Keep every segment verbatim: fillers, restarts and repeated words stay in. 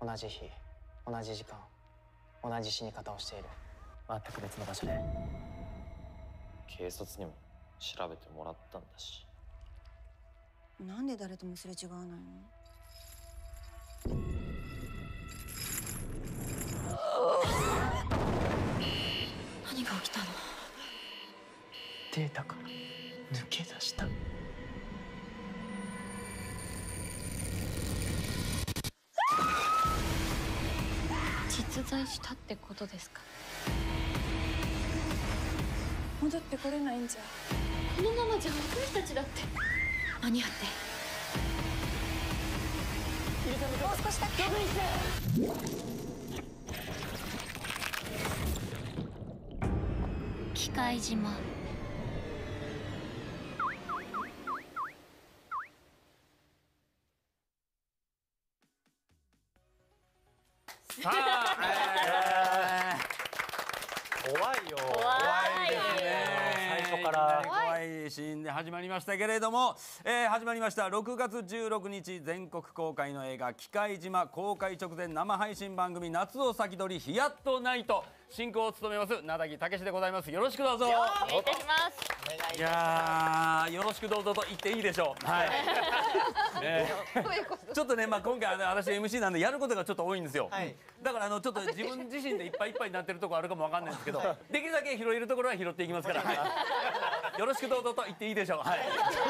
同じ日、同じ時間、同じ死に方をしている。 全く別の場所で。 警察にも調べてもらったんだし。 なんで誰ともすれ違わないの？何が起きたの？ データから抜け出した。 実在したってことですか？ 戻ってこれないんじゃ。 このままじゃ私たちだって間に合って。 もう少しだけ。 機械島。 さあ、えー、怖いよ。 怖いですね。最初から怖いシーンで始まりましたけれども、えー、始まりましたろくがつじゅうろくにち全国公開の映画機械島公開直前生配信番組夏を先取りヒヤッとナイト進行を務めます名崎武でございます。よろしくどうぞ。 お願いいたします。 いやー、よろしくどうぞと言っていいでしょう。はい。えー、ちょっとね、まあ今回はね、私 エムシー なんでやることがちょっと多いんですよ。はい、だからあのちょっと自分自身でいっぱいいっぱいになってるところあるかもわかんないんですけど、はい、できるだけ拾えるところは拾っていきますから。はい、よろしくどうぞと言っていいでしょう。はい。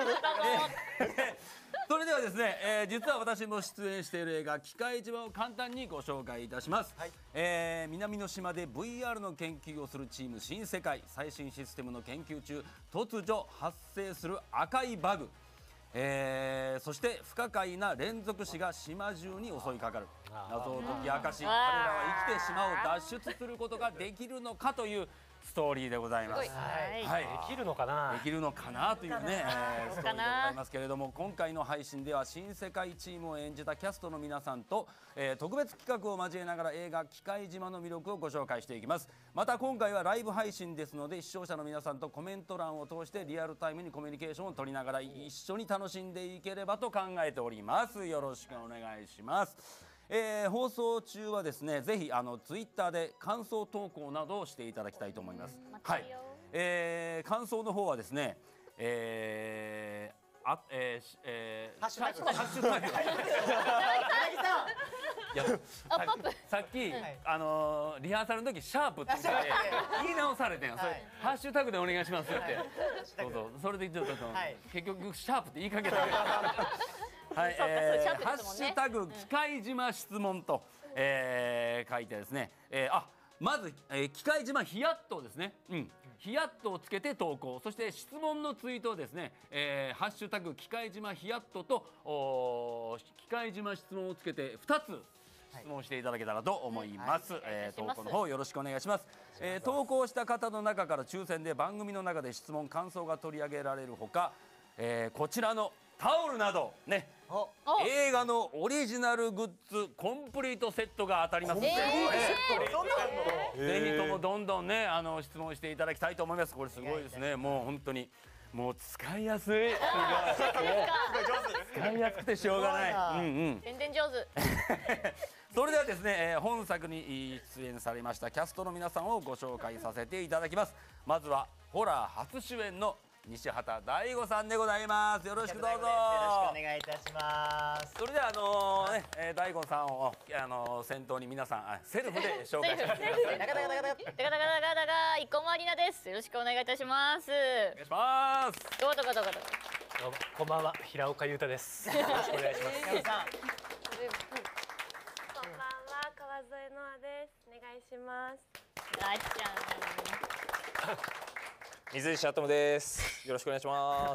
それではですね、えー、実は私も出演している映画機械島を簡単にご紹介いたします。はい、えー、南の島で ブイアール の研究をするチーム新世界最新システムの研究中突如発生する赤いバグ、えー、そして不可解な連続死が島中に襲いかかる。謎を解き明かし彼らは生きて島を脱出することができるのかというストーリーでございます。 はい、 はい、 できるのかな。 できるのかなというね、えー、ストーリーでございますけれども、今回の配信では新世界チームを演じたキャストの皆さんと、えー、特別企画を交えながら映画機械島の魅力をご紹介していきます。また今回はライブ配信ですので、視聴者の皆さんとコメント欄を通してリアルタイムにコミュニケーションを取りながら一緒に楽しんでいければと考えております。よろしくお願いします。えー、放送中はですね、ぜひあのツイッターで感想投稿などをしていただきたいと思います。はい、えー、感想の方はですね、えー、あ、えー、えー、ハッシュタグ、ハッシュタグ。いや、さっき、はい、あのー、リハーサルの時シャープって言って言い直されてんよ。それ、はい、ハッシュタグでお願いしますって。そうそう、それでちょっと、はい、結局シャープって言いかけた。はい、えー、ハッシュタグ機械島質問と、えー、書いてですね、えー、あ、まず、えー、機械島ヒヤッとですね、うん、ヒヤッとをつけて投稿、そして質問のツイートをですね、えー、ハッシュタグ機械島ヒヤッととお機械島質問をつけてふたつ質問していただけたらと思います。はい、えー、投稿の方よろしくお願いします。えー、投稿した方の中から抽選で番組の中で質問感想が取り上げられるほか、えー、こちらのタオルなどね、映画のオリジナルグッズコンプリートセットが当たりますので、ぜひともどんどんね、あの質問していただきたいと思います。これすごいですね。もう本当にもう使いやすい。使いやすくてしょうがない。うんうん。 全然上手。 それではですね、えー、本作に出演されましたキャストの皆さんをご紹介させていただきます。まずはホラー初主演の西畑大吾さんでございます。よろしくどうぞ。よろしくお願いいたします。 それではあのー、ね、えー、大吾さんをあのー、先頭に皆さんセルフで紹介してください。 ダカダカダカダカダカダカ生駒里奈です。よろしくお願いいたします。お願いします。 どうぞどうぞどうぞ。 こんばんは、平岡裕太です。よろしくお願いします。 こんばんは、川添ノアです。お願いします。 あっちゃん。 水石あともです。よろしくお願いします。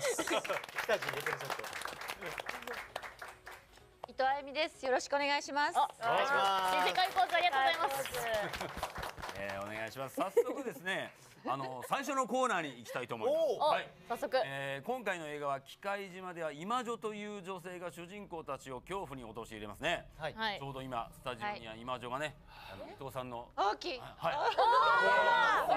伊藤あゆみです。よろしくお願いします。 お願いします。新世界ポーズありがとうございます。 えー、お願いします。早速ですね、あの最初のコーナーに行きたいと思います。 はい、早速、 えー、今回の映画は機械島では今女という女性が主人公たちを恐怖に陥れますね。はい、ちょうど今スタジオには今女がね、はい、伊藤さんの大きい、 はい、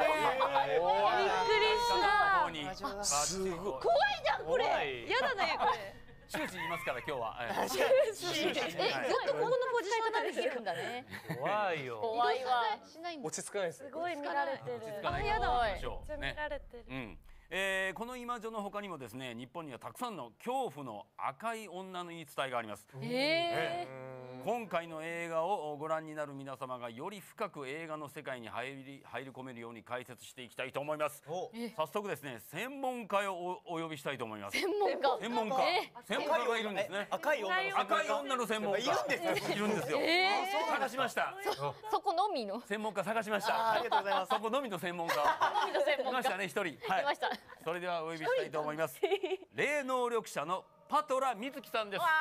びっくりした。すごい、怖いじゃんこれ。やだねこれ。 終始言いますから今日は。 え、ずっとこのポジションでできるんだね。 怖いよ。 怖いわ。 しないんだ。 落ち着かないですね。 すごい見られてる。 落ち着かない。 やだ行きましょうめっちゃ見られてる。 うんえー、この今女の他にもですね、日本にはたくさんの恐怖の赤い女の言い伝えがあります。 え今回の映画をご覧になる皆様がより深く映画の世界に入り入り込めるように解説していきたいと思います。早速ですね、専門家をおお呼びしたいと思います。 専門家。 専門家、専門家がいるんですね。 赤い女の赤い女の専門家いるんですいるんですよ。探しました。 そこのみの。 専門家探しました。 ありがとうございます。 そこのみの専門家。 のみの専門家。 いましたね、一人。はいいました。 それではお呼びしたいと思います。霊能力者のパトラ美月さんです。どうぞ。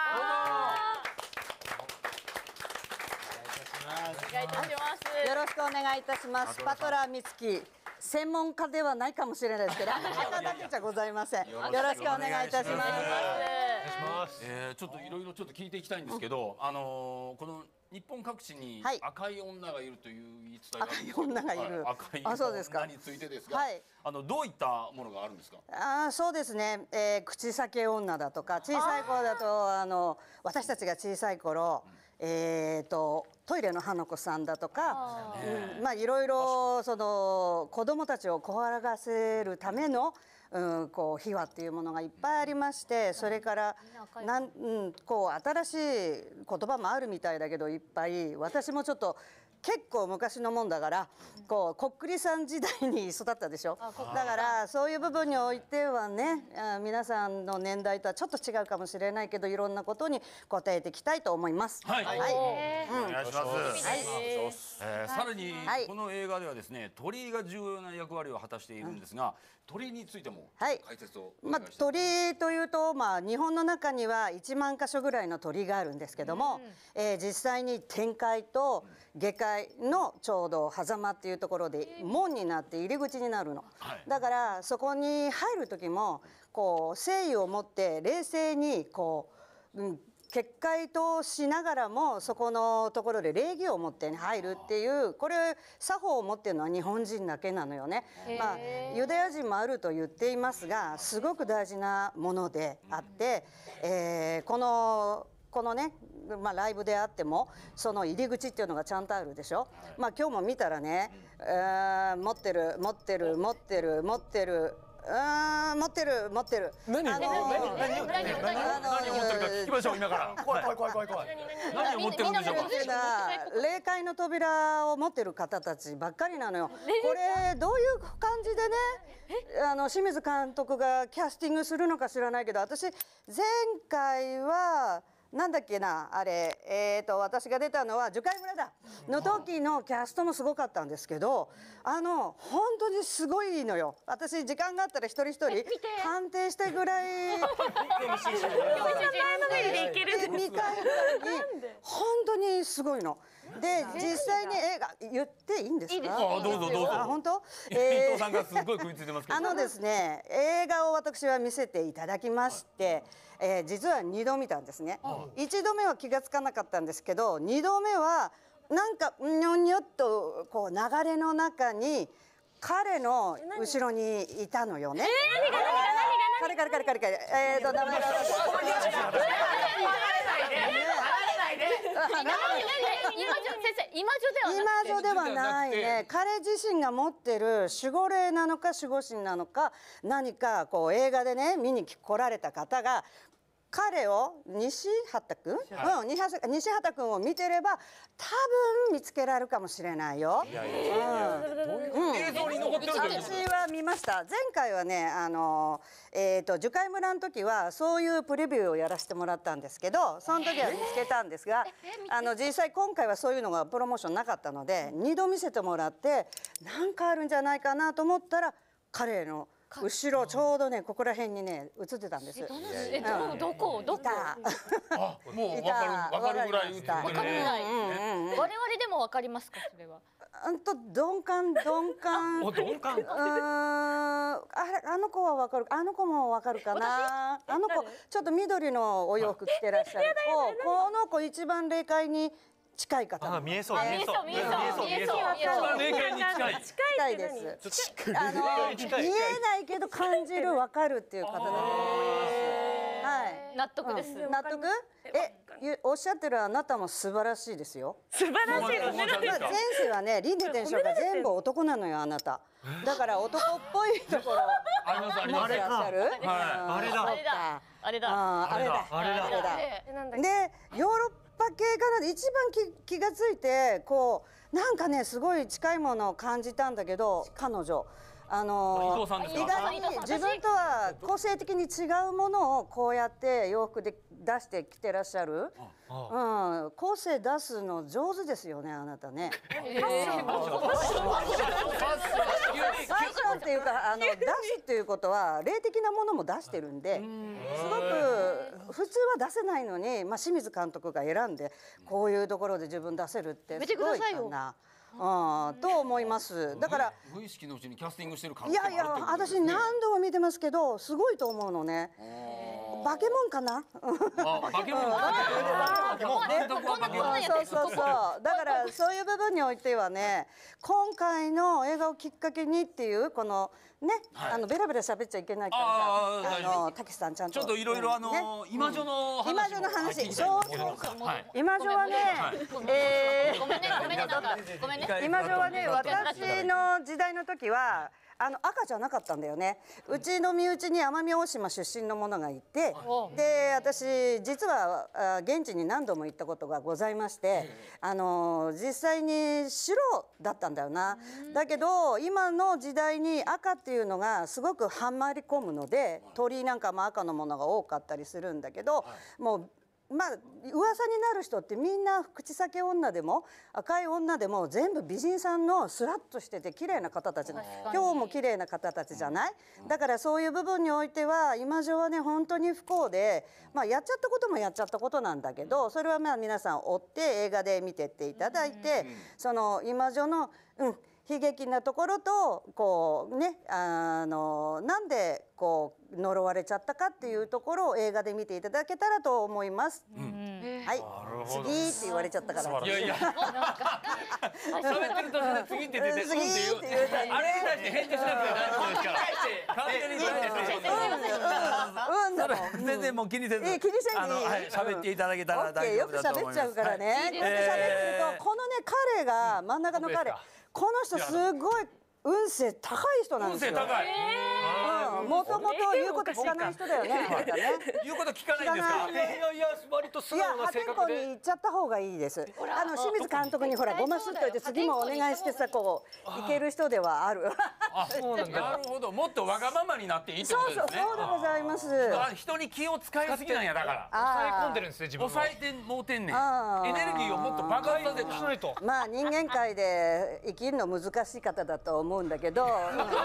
お願いいたします。 よろしくお願いいたします。パトラ美月、専門家ではないかもしれないですけど、赤だけじゃございません。よろしくお願いいたします。 えー、ちょっといろいろちょっと聞いていきたいんですけど、あのー、この日本各地にはい赤い女がいるという言い伝えがあるんですけど、 赤い女がいるはい赤いあそうですか女についてですが、 はいあのどういったものがあるんですか。 あーそうですね、えー、口裂け女だとか、小さい頃だとあの私たちが小さい頃、えー、とトイレの花子さんだとか、うん、まあいろいろその子供たちを怖がせるための、うん、こう秘話っていうものがいっぱいありまして、それからなん、うん、こう新しい言葉もあるみたいだけどいっぱい、私もちょっと結構昔のもんだから、こうこっくりさん時代に育ったでしょ。だからそういう部分においてはね、あ皆さんの年代とはちょっと違うかもしれないけど、いろんなことに答えていきたいと思います。 はい、 はい、 お願いします。 はい。 えーさらにはいこの映画ではですね、鳥居が重要な役割を果たしているんですが、鳥居についてもはい解説をおまあ、 願いしたい。 鳥居というと、まあ、日本の中にはいちまん箇所ぐらいの鳥居があるんですけども、えー実際に天界と下界のちょうど狭間っていうところで門になって入り口になるの、 はいだからそこに入る時もこう誠意を持って冷静にこう、うん、結界としながらもそこのところで礼儀を持って、ね、入るっていうこれ作法を持ってるのは日本人だけなのよね。まあ、ユダヤ人もあると言っていますがすごく大事なものであって、えーこのこのね、まあ、ライブであってもその入り口っていうのがちゃんとあるでしょ。まあ今日も見たらね、えー持ってる持ってる持ってる持ってるあー持ってる持ってる何あのー何何何何を持ってるか聞きましょう今から。 怖い怖い怖い怖い怖い。 何を持ってるんでしょうか。 っていうのは霊界の扉を持ってる方たちばっかりなのよ。これどういう感じでね、あの清水監督がキャスティングするのか知らないけど、私前回はなんだっけなあれ、えー、と私が出たのは樹海村だの時のキャストもすごかったんですけど、あの本当にすごいのよ。私時間があったら一人一人判定してぐらいでにかいぐらいに本当にすごいの。で実際に映画言っていいんですか。 あどうぞどうぞ。 あ本当、 伊藤さんがすごい食いついてますけど。 あのですね、映画を私は見せていただきまして、えー実はにど見たんですね。いちどめは気がつかなかったんですけど、にどめはなんかうにょにょっとこう流れの中に彼の後ろにいたのよね。彼彼彼彼彼えーと名前が今女ではなくて。 今女ではないね。彼自身が持ってる守護霊なのか守護神なのか、何かこう映画でね見に来られた方が彼を西畑君、はいうん、西畑西畑君を見てれば多分見つけられるかもしれないよ。 映像に残ってるという。 私は見ました。前回はね、あのえっと樹海村の時はそういうプレビューをやらせてもらったんですけど、その時は見つけたんですが、あの実際今回はそういうのがプロモーションなかったのでにど見せてもらって、なんかあるんじゃないかなと思ったら彼の後ろちょうどねここら辺にね映ってたんです。 えどどこどこ。 あもうわかるわかるぐらい映ってるわかるぐらい。 うんうんうん我々でもわかりますかそれは。 うんと鈍感鈍感お鈍感。 うーんあれあの子はわかる、あの子もわかるかな。あの子ちょっと緑のお洋服着てらっしゃる子、この子一番霊界に近い方。 あ見えそう見えそう見えそう見えそう。 一番霊界に近い。 近いです。あの見えないけど感じるわかるっていう方だと思います。 はい納得です。 納得？え、ゆおっしゃってるあなたも素晴らしいですよ。 素晴らしいですね。 まあ前世はね、輪廻転生が全部男なのよあなた。だから男っぽいところありますあります。 持ってらっしゃる。 はいあれだあれだ。あれだ。 あーあれだ。 あれだあれだ。 えなんだっけ。 でヨーロッパ系かなで一番気気がついてこうなんかねすごい近いものを感じたんだけど彼女。あの伊藤さんですか意外に自分とは個性的に違うものをこうやって洋服で出してきてらっしゃる、うん、個性出すの上手ですよねあなたね。ファッションっていうかあの出すっていうことは霊的なものも出してるんですごく普通は出せないのに、まあ、清水監督が選んでこういうところで自分出せるってすごいかな。うん、と思います。だから無意識のうちにキャスティングしてる可いやいや私何度も見てますけどすごいと思うのね。化け物かな？ あ、化け物。 化け物。そうそうそう。だからそういう部分においてはね、今回の映画をきっかけにっていうこのね、あのベラベラ喋っちゃいけないからさ、あのたけしさんちゃんとちょっといろいろあの今女の話今女の話、そうそうそう。今女はね、えごめんねごめんねなんかごめんね。 今女はね、私の時代の時は。あの赤じゃなかったんだよね。うちの身内に奄美大島出身の者がいて、で私実はあ現地に何度も行ったことがございまして、あの実際に白だったんだよな。だけど今の時代に赤っていうのがすごくはまり込むので、鳥なんかも赤のものが多かったりするんだけど、もう。まあ噂になる人ってみんな口裂け女でも赤い女でも全部美人さんのスラッとしてて綺麗な方たち、今日も綺麗な方たちじゃない。だからそういう部分においては今女はね本当に不幸で、まあやっちゃったこともやっちゃったことなんだけど、それはまあ皆さん追って映画で見てっていただいて、その今女のうん悲劇なところとこうねあのなんでこう呪われちゃったかっていうところを映画で見ていただけたらと思います。はい。次って言われちゃったから。 いやいや。喋ってる途中で次って出て次って言うたあれに対して返事しなくて大丈夫ですから。勝手にうんだもん。 全然もう気にせず。 え気にせずに。 はい喋っていただけたら大丈夫だと思います。 よく喋っちゃうからね。こうやって喋ってるとこのね彼が真ん中の彼この人すごい運勢高い人なんですよ。 運勢高い。 もともと言うこと聞かない人だよね。 言うこと聞かないんですか。 いやいや割と素いや直な破天荒に性格で。 言っちゃった方がいいです。あの清水監督にほらごますっといて次もお願いしてさこういける人ではある。 あ、そうなんだ。なるほど。もっとわがままになっていいってことですね。 そうそうそうでございます。 人に気を使いすぎなんやだから。 抑え込んでるんですね自分を。 抑えてもうてんねん。エネルギーをもっと爆発させしないと。 まあ人間界で生きるの難しい方だと思うんだけど。 人間界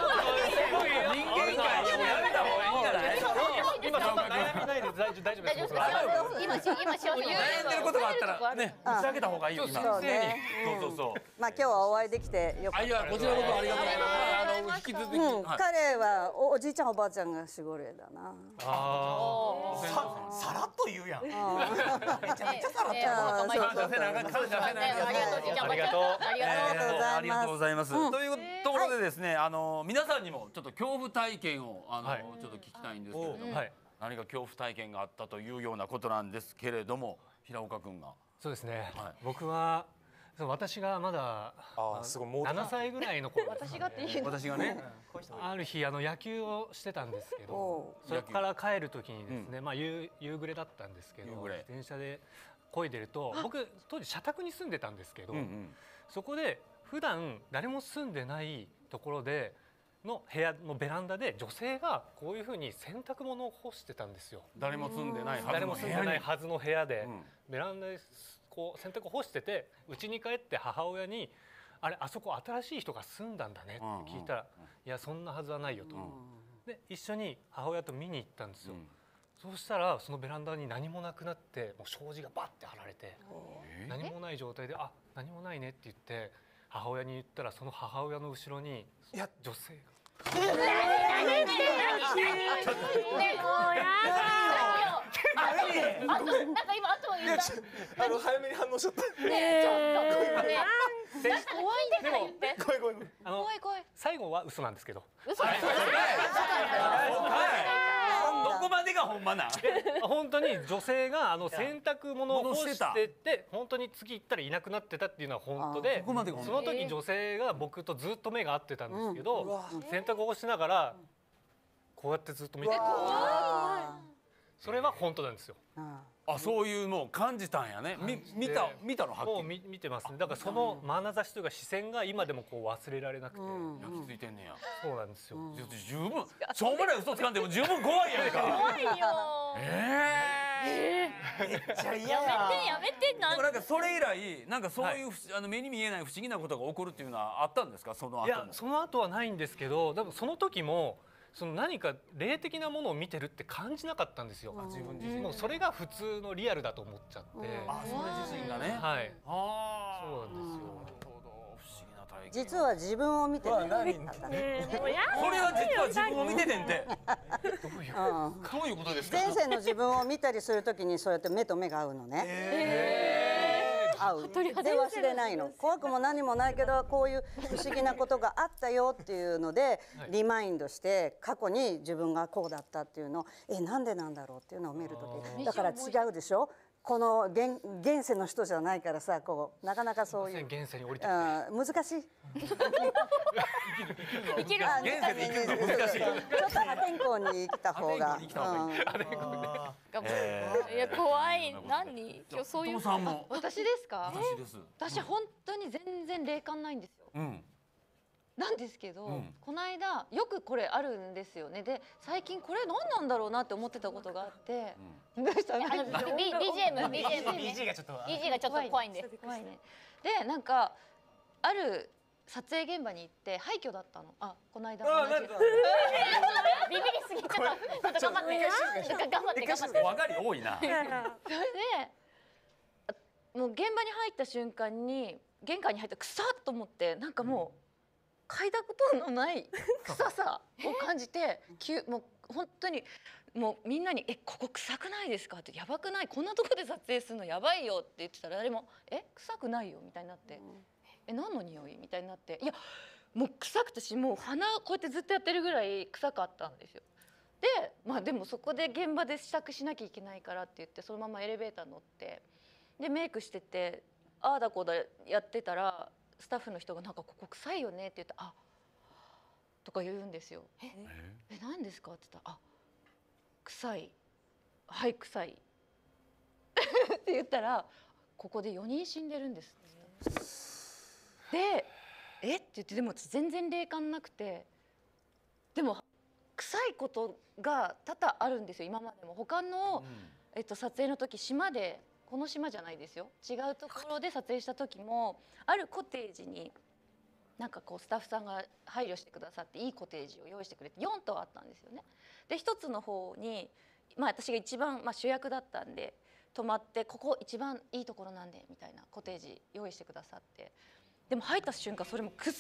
でもやめた方がいいんじゃない？ 今そんな悩みないで大丈夫大丈夫です。 今し今しよう。 悩んでることがあったらね打ち明けた方がいいよ今。 そうね。 そうそうそう。 まあ今日はお会いできてよかった。 いやこちらこそありがとうございます。あの引き続き。 うん彼はおおじいちゃんおばあちゃんが守護霊だな。 あささらっと言うやん。めちゃめちゃさらっと。 あーそうそう感謝せなあかん感謝せなあかん。 ありがとうじいちゃんありがとう。 ありがとう。 ありがとうございます。というところでですね、あの皆さんにもちょっと恐怖体験をあのちょっと聞きたいんですけれども、 はい。 何か恐怖体験があったというようなことなんですけれども、平岡君が。 そうですね。 はい僕はそう私がまだあーすごいもうななさいぐらいの頃私がって言うの。 私がね、 ある日あの野球をしてたんですけどおそれから帰る時にですね、まあ夕夕暮れだったんですけど夕暮れ電車で漕いでると僕当時社宅に住んでたんですけど、 うんうんそこで普段誰も住んでないところでの部屋のベランダで女性がこういうふうに洗濯物を干してたんですよ。 誰も住んでないはず誰も住んでの部屋にないはずの部屋で、 うんベランダでこう洗濯を干してて家に帰って母親に「あれあそこ新しい人が住んだんだね」って聞いたら「いやそんなはずはないよ」と。で一緒に母親と見に行ったんですよ。そうしたらそのベランダに何もなくなってもう障子がバッて張られて何もない状態で「あ何もないね」って言って母親に言ったらその母親の後ろに女性が。 あとなんか今あと言ったあの早めに反応しちゃった。 ねちょっとね怖いんだから言って怖い怖い怖い。 あの最後は嘘なんですけど。 嘘だどここまでがほんまな。 本当に女性があの洗濯物を干してて本当に次行ったらいなくなってたっていうのは本当で、その時女性が僕とずっと目が合ってたんですけど、洗濯を干しながらこうやってずっと見てた。それは本当なんですよ。 あ、そういうもう感じたんやね。み見た見たのはっきり。 もう見見てますね。だからその眼差しというか視線が今でもこう忘れられなくて。 焼き付いてんねや。 そうなんですよ。 十分しょうもない嘘つかんでも十分怖いやんか。 怖いよ。 ええ。 めっちゃ嫌やめてやめてなでもなんかそれ以来なんかそういうあの目に見えない不思議なことが起こるっていうのはあったんですか、その後も。 いや、その後はないんですけど、でもその時も。その何か霊的なものを見てるって感じなかったんですよ。自分自身もうそれが普通のリアルだと思っちゃって。 あ、それ自身がね。 はい。 ああ、 そうなんですよ。 不思議な体験。 実は自分を見てる。 それは実は自分を見ててんて。どういうどういうことですか。 前世の自分を見たりするときにそうやって目と目が合うのね。合う。で忘れないの。怖くも何もないけどこういう不思議なことがあったよっていうのでリマインドして過去に自分がこうだったっていうのをえなんでなんだろうっていうのを見るときだから違うでしょ。この現現世の人じゃないからさ、こうなかなかそういう現世に降りて難しい。 生きる現世で生きるの難しい。 ちょっと破天荒に生きた方が。 いや怖い。何？今日そういう。 さんも。 私ですか？ 私です。 私本当に全然霊感ないんですよ。 うん。 なんですけど、この間よくこれあるんですよね。で最近これ何なんだろうなって思ってたことがあって、どうしたの？ あの ビージーエム ビージーエムビージー がちょっとビージー がちょっと怖いんで。 怖いね。でなんかある撮影現場に行って廃墟だったの。あ、この間同じ。 ビビりすぎちょっとちょっと頑張って頑張って頑張って。 わがり多いな。 それでもう現場に入った瞬間に玄関に入った臭っと思ってなんかもう嗅いだことのない臭さを感じて急もう本当にもうみんなに「えここ臭くないですか?」って「やばくないこんなとこで撮影するのやばいよ」って言ってたら誰も「え臭くないよ」みたいになって「え何の匂い?」みたいになって「いやもう臭くてしもう鼻こうやってずっとやってるぐらい臭かったんですよ。でまあでもそこで現場で支度しなきゃいけないからって言ってそのままエレベーター乗ってでメイクしててああだこうだやってたらスタッフの人が「なんかここ臭いよね」って言って「あとか言うんですよ。ええ何ですかって言ったら「あ臭いはい臭い」って言ったら「ここでよにん死んでるんです」って言った。で「えっ?」て言ってでも全然霊感なくてでも臭いことが多々あるんですよ今までも。他の、えっと、撮影の時島でこの島じゃないですよ違うところで撮影した時もあるコテージになんかこうスタッフさんが配慮してくださっていいコテージを用意してくれてよん棟あったんですよね。でひとつの方に、まあ、私が一番、まあ、主役だったんで泊まってここ一番いいところなんでみたいなコテージ用意してくださってでも入った瞬間それもくっ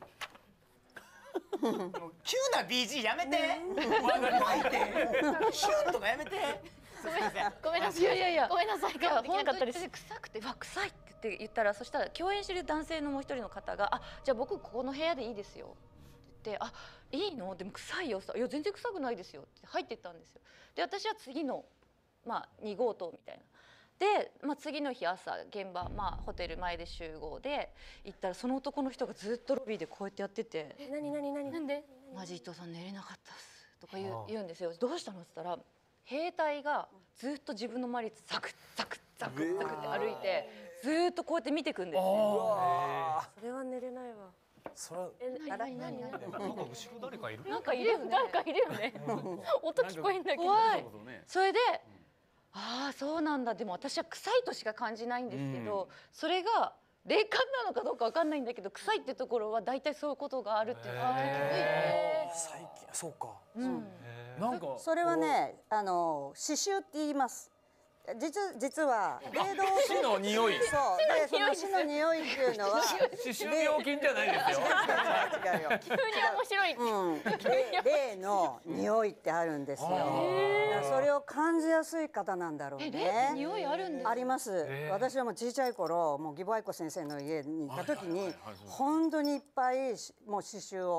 急な ビージー やめて。入ってシュンとかやめて。 ごめんなさいごめんなさいいやいやいやごめんなさい。 いやできなかったです。 本当に臭くてわ臭いって言って言ったらそしたら共演してる男性のもう一人の方が「あじゃあ僕ここの部屋でいいですよ」って言って「あいいのでも臭いよ」いや全然臭くないですよ」って入ってったんですよ。で私は次の、まあ、に号棟みたいな。で、まあ、次の日朝現場、まあ、ホテル前で集合で行ったらその男の人がずっとロビーでこうやってやっててえ何何何なんで 「マジ伊藤さん寝れなかったっす」とか言う言うんですよ。どうしたのって言ったら兵隊がずっと自分の周りザクザクザクザクって歩いてずっとこうやって見てくんですよ。 それは寝れないわ。 それえ何何何なんか後ろ誰かいる？ なんかいるよね。 なんかいるよね。音聞こえんだけど。 怖い。それで、ああそうなんだ。でも私は臭いとしか感じないんですけど、それが霊感なのかどうかわかんないんだけど、臭いってところは大体そういうことがあるっていうのが気づいて。 最近そうか。 うん。 なんかそれはねあの刺繍って言います。実実は霊道死の匂い。 そうでその死の匂いっていうのは刺繍病菌じゃないですよ。 違うよ。 急に面白い。 うん、霊の匂いってあるんですよ。だからそれを感じやすい方なんだろうね。 え、霊って匂いあるんですか？ あります。私はもう小さい頃、もう義母愛子先生の家に行った時に、本当にいっぱいもう刺繍を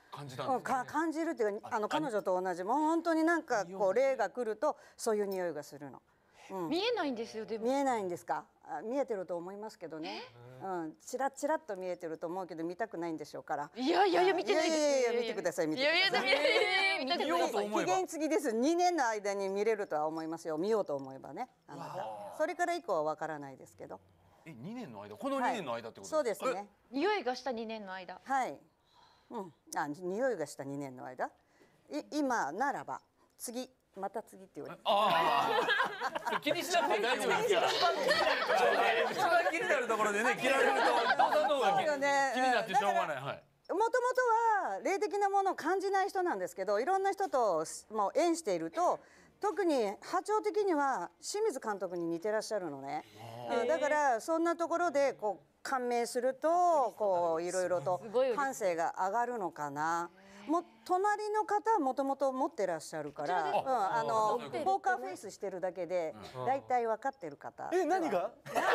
感じたんうんか感じるっていうか、あの彼女と同じ、もう本当になんかこう霊が来るとそういう匂いがするの。うん、 見えないんですよでも。 見えないんですか。あ見えてると思いますけどね。うん、ちらちらっと見えてると思うけど見たくないんでしょうから。 いやいやいや見てないです。 いやいやいや見てください見てください。 いやいや見て見て見ようと思えば期限付きです。にねんの間に見れるとは思いますよ。見ようと思えばね。あなた。それから以降はわからないですけど。 え、にねんの間、このにねんの間ってこと？ そうですね。 匂いがしたにねんの間。 はい。うん。あ、匂いがしたにねんの間。い今ならば次また次って言われて。 ああ。気にしなくて大丈夫ですから。一番気になるところでね、切られると、どうぞどうぞ気になってしょうがない。はい。 もともとは霊的なものを感じない人なんですけど、いろんな人ともう縁していると、特に波長的には清水監督に似てらっしゃるのね。うん、だからそんなところでこう感銘するとこういろいろと感性が上がるのかな。もう隣の方はもともと持ってらっしゃるから、うん、あのポーカーフェイスしてるだけでだいたい分かってる方。 え、何が？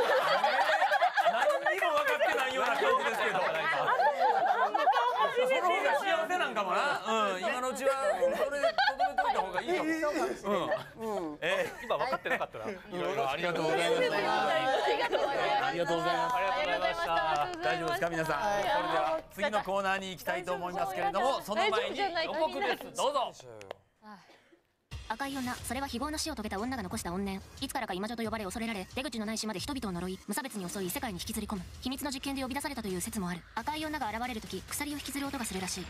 何にも分かってないような感じですけど。その方が幸せなんかもな。うん、今のうちはそれでとどめといた方がいいかも。 そうかもしれない。うん。 えー、今分かってなかったな。いろいろありがとうございます。ありがとうございます。 ありがとうございました。 大丈夫ですか皆さん。それでは次のコーナーに行きたいと思いますけれども、その前に予告です。どうぞ。 赤い女、それは非業の死を遂げた女が残した怨念。いつからか今女と呼ばれ恐れられ、出口のない島で人々を呪い、無差別に襲い異世界に引きずり込む。秘密の実験で呼び出されたという説もある。赤い女が現れるとき、鎖を引きずる音がするらしい。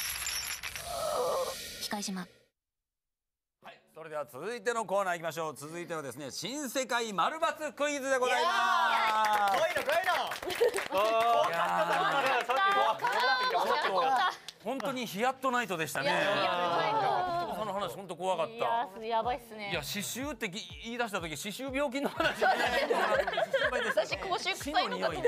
機械島。 はい、それでは続いてのコーナー行きましょう。続いてはですね、新世界丸×クイズでございます。 怖いの怖いの。 いやー、ちょっと本当にヒヤッとナイトでしたね。その話本当怖かった。いややばいっすね。 いや歯周って言い出した時歯周病菌の話じゃないのかなと思って心配でした。 私口臭臭いのかと思って。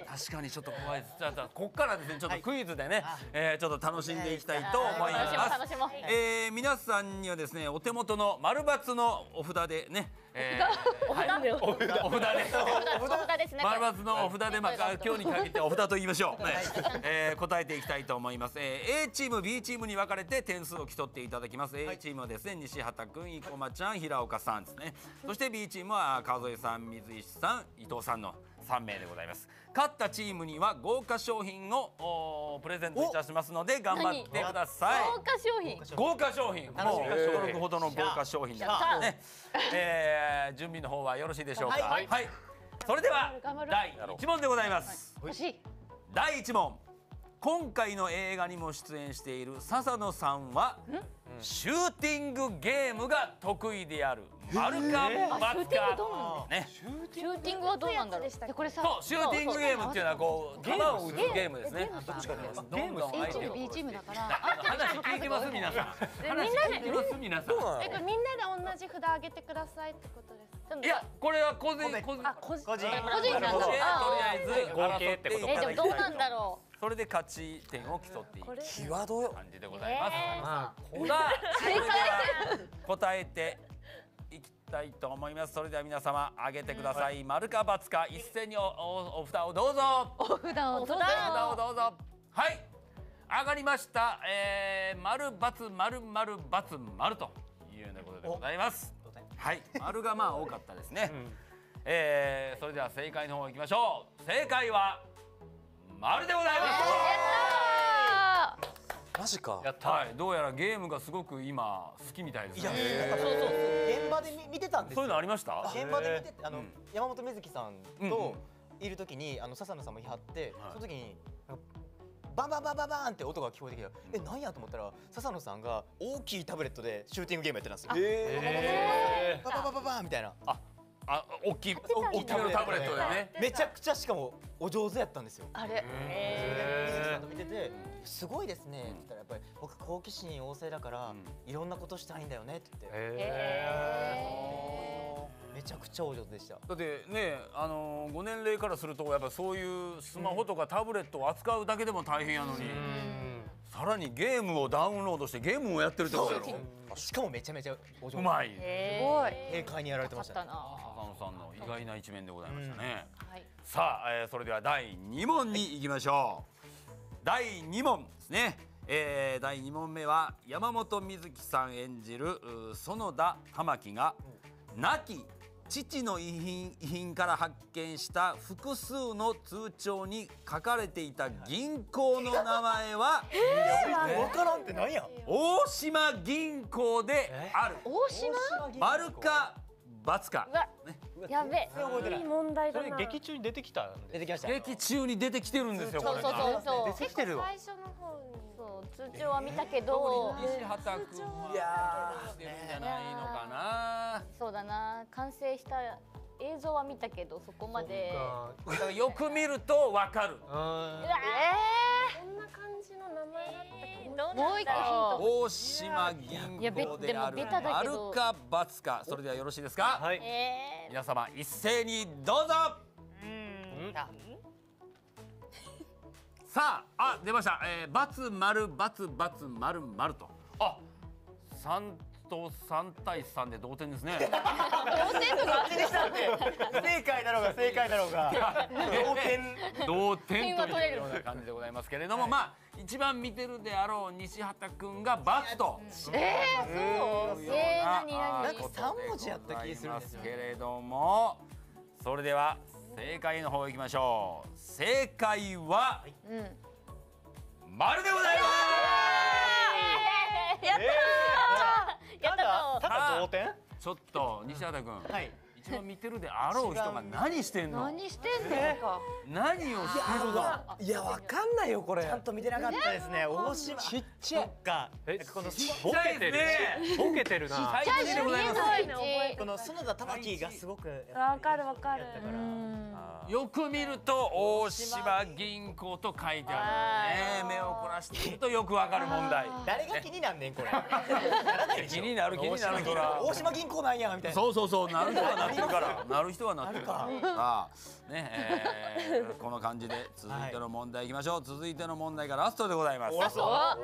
確かにちょっと怖いです。じゃあこっからですねちょっとクイズでね、えー、ちょっと楽しんでいきたいと思います。 楽しもう。 えー、皆さんにはですねお手元の丸×のお札でね。えー、お札でお札でお札ですね。 丸×のお札でまあ今日に限ってお札と言いましょう。ね、えー、答えていきたいと思います。えー、A チーム B チームに分かれて点数を競っていただきます。A チームはですね西畑くん、生駒ちゃん、平岡さんですね。そして B チームは川添さん、水石さん、伊藤さんのさんめいでございます。勝ったチームには豪華商品をプレゼントいたしますので頑張ってください。 豪華商品。 豪華商品。もう驚くほどの豪華商品ですね。えー、準備の方はよろしいでしょうか。はい。はい、それではだいいち問でございます。 欲しい。 だいいち問。今回の映画にも出演している笹野さんはシューティングゲームが得意である。丸か×かね。 シューティングはどうなんだろう。 これさ、 シューティングゲームっていうのはこう弾を撃つゲームですね。 ゲーム A チーム B チームだから。 話聞いてます皆さん。話聞いてます皆さん。 え、これみんなで同じ札あげてくださいってことですか。 いやこれは個人個人あ、個人。 個人。 個人なんだ。 とりあえず合計ってことか。 え、でもどうなんだろう。 それで勝ち点を競っていく際どい感じでございます。 まあさあ、それでは答えていきたいと思います。それでは皆様上げてください。丸か×か一斉におおお札をどうぞ。 お札をどうぞ。 お札をどうぞ。はい、上がりました。えー、丸×丸丸×丸というようなことでございます。はい、丸がまあ多かったですね。えー、それでは正解の方いきましょう。正解は丸でございます。 マジか。 やった。はい、どうやらゲームがすごく今好きみたいですね。 いや、そうそう、現場で見てたんですよ。 そういうのありました？ 現場で見て、あの山本美月さんといる時に、あの笹野さんもいはって、その時に。バンバンバンバンバンって音が聞こえてきた。え、なんやと思ったら笹野さんが大きいタブレットでシューティングゲームやってたんですよ。ええ。バンバンバンバンみたいな。あ、 あ、大きい大きめのタブレットでね。 めちゃくちゃしかもお上手やったんですよ。 あれ。 水木さんと見ててすごいですねって言ったらやっぱり僕好奇心旺盛だからいろんなことしたいんだよねって言って。めちゃくちゃお上手でした。 だってね、あのご年齢からするとやっぱそういうスマホとかタブレットを扱うだけでも大変やのに、さらにゲームをダウンロードしてゲームをやってるってことやろ。 しかもめちゃめちゃお上手。 うまい。 すごい。 軽快にやられてましたね。 笹野さんの意外な一面でございましたね。さあ、それではだいに問に行きましょう。だいに問ですね。 えー、だいに問目は山本美月さん演じるう園田玉樹が亡き父の遺品遺品から発見した複数の通帳に書かれていた銀行の名前は分からんって何や。 大島銀行である。 大島？ 丸か×か。 うわやべえいい問題それだな。 劇中に出てきたんで出てきました。 劇中に出てきてるんですよ。 そうそうそうそう出てきてるわ。 最初の方に。 そう通帳は見たけど、 西畑君は出てるんじゃないのかな。 そうだな完成した映像は見たけどそこまでだからよく見るとわかる。 うわこんな感じの名前だったっけ。 もう一個ヒント。 大島銀行であるいやべでもベタだけど丸か×か。それではよろしいですか。 はい。 え皆様一斉にどうぞ。さあ、あ出ました。えー、×丸××丸丸と。あ、三と三対三で同点ですね。 同点とか正解だろうが正解だろうが同点同点というような感じでございますけれども、まあ一番見てるであろう西畑くんが×と。 えー、そうえー、何何なんか三文字やった気するんですよけれども、それでは正解の方いきましょう。正解は丸でございます。 やったーやったただ同点？ ちょっと西畑君、 はい。 一番見てるであろう人が何してんの？ 何してんのか。 何をしてるの？ いやわかんないよこれ。ちゃんと見てなかったですね。大島。 ちっちゃい。 そっか。 え、 このボケてるね。ボケてるな。 最高でございます。 この園田玉樹がすごくわかるわかる。 よく見ると大島銀行と書いてあるね。目を凝らしてみるとよくわかる問題。 誰が気になんねんこれ。 気になる気になるそら。 大島銀行なんやみたいな。 そうそうそう、なる人はなってるからなる人はなってるから。さあね、えー、この感じで続いての問題いきましょう。続いての問題がラストでございます。はい、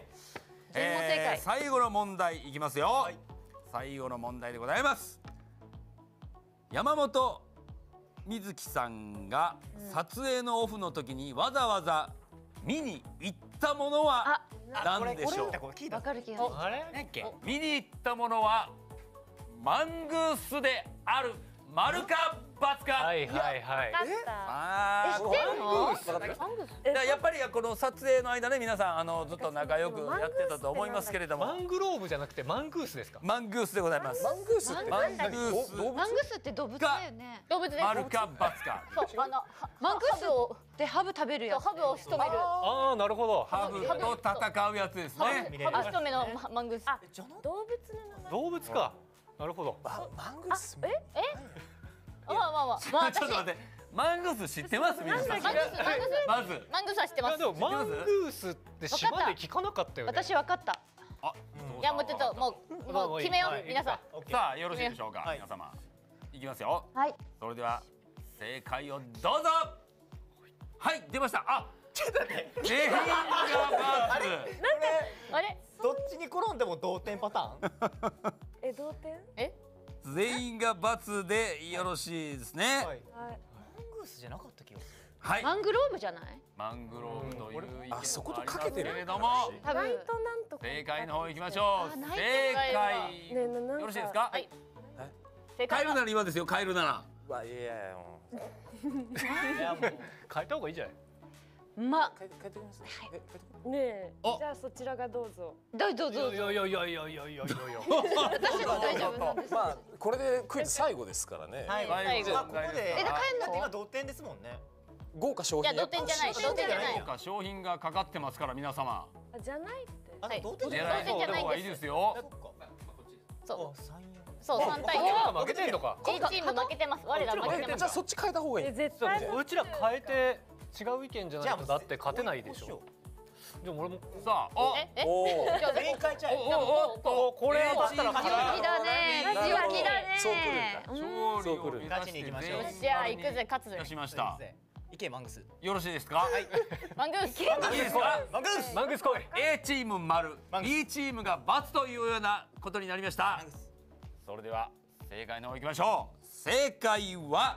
えー、最後の問題いきますよ。最後の問題でございます。山本美月さんが撮影のオフの時にわざわざ見に行ったものは何でしょう。 わかる気がする。 あれ？ 見に行ったものはマングースである。丸か×か。 はいはいはい。 ああ、やっぱりこの撮影の間ね、皆さんあのずっと仲良くやってたと思いますけれども、 マングローブじゃなくてマングースですか？ マングースでございます。マングースってマングースマングースって動物だよね。 動物です。 丸か×か。 そうあのマングースってハブ食べるやつ。 ハブを仕留める。 ああなるほど。 ハブと戦うやつですね。 ハブ仕留めのマングース。 動物の名前。 動物か。なるほど。 マングース。 ええ？まあまあまあまあ。 ちょっと待って、マングース知ってます皆さん。 マングースマングースまずマングースは知ってます。 でもマングースって島で聞かなかったよね。 私わかった。 あ、 いやもうちょっともうもう決めよう皆さん。 さあよろしいでしょうか皆様。いきますよ。 はい。 それでは正解をどうぞ。はい出ました。あ、ちょっと待って。全員がバツ。 あれ？ どっちに転んでも同点パターン？ え同点？ え？ 全員が×でよろしいですね。 はい。マングースじゃなかった気がする。 はい。 マングローブじゃない？ マングローブという意見もありますそことかけてるけれども、 多分。 ナイトなんとか。 正解の方行きましょう。正解ねななんかよろしいですか？ はい。 帰るなら今ですよ。帰るなら。 わいやいやいやもう変えた方がいいじゃない。 ま。 帰ってきますね。 ねえじゃあそちらがどうぞ。 どうぞどうぞ。 いやいやいやいやいやいやいや。 私も大丈夫なんです。 まあこれでクイズ最後ですからね。 はい。 最後まあここで。 えで帰んの？ 今同点ですもんね。 豪華商品。 いや同点じゃない同点じゃない。 豪華商品がかかってますから皆様。 あじゃないって。 あ同点狙いじゃない。 同点じゃないんです方がいいですよ。 そう三四。 そう三対あ負けてんのか。 A チーム負けてます。我ら負けてます。 じゃあそっち変えた方がいい。 え絶対。 うちら変えて違う意見じゃないとだって勝てないでしょ。じゃあ俺もさあ、お、 ええ。 おお。 じゃあ正解ちゃう。 おっとこれはだったら強気だね。強気だね。 そう来るんだ。 勝利を目指勝ちに行きましょうよっしゃ行くぜ勝つぜ出しました。 いけマングース。 よろしいですか？ マングース。 いいですか？ マングース。 マングース来い。 A チーム丸、B チームが×というようなことになりました。それでは正解の方行きましょう。正解は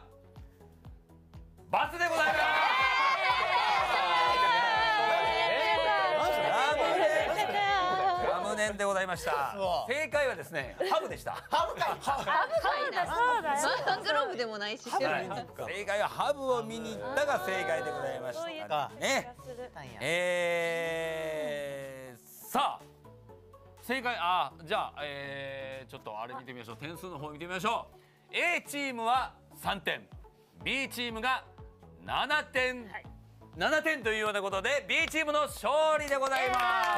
×でございます。 念でございました正解はですねハブでしたハブかいハブだそうだよマングローブでもないし正解はハブを見に行ったが正解でございましたねえーさあ正解あじゃあえーちょっとあれ見てみましょう点数の方見てみましょう A チームはさんてん B チームがななてんななてんというようなことで B チームの勝利でございます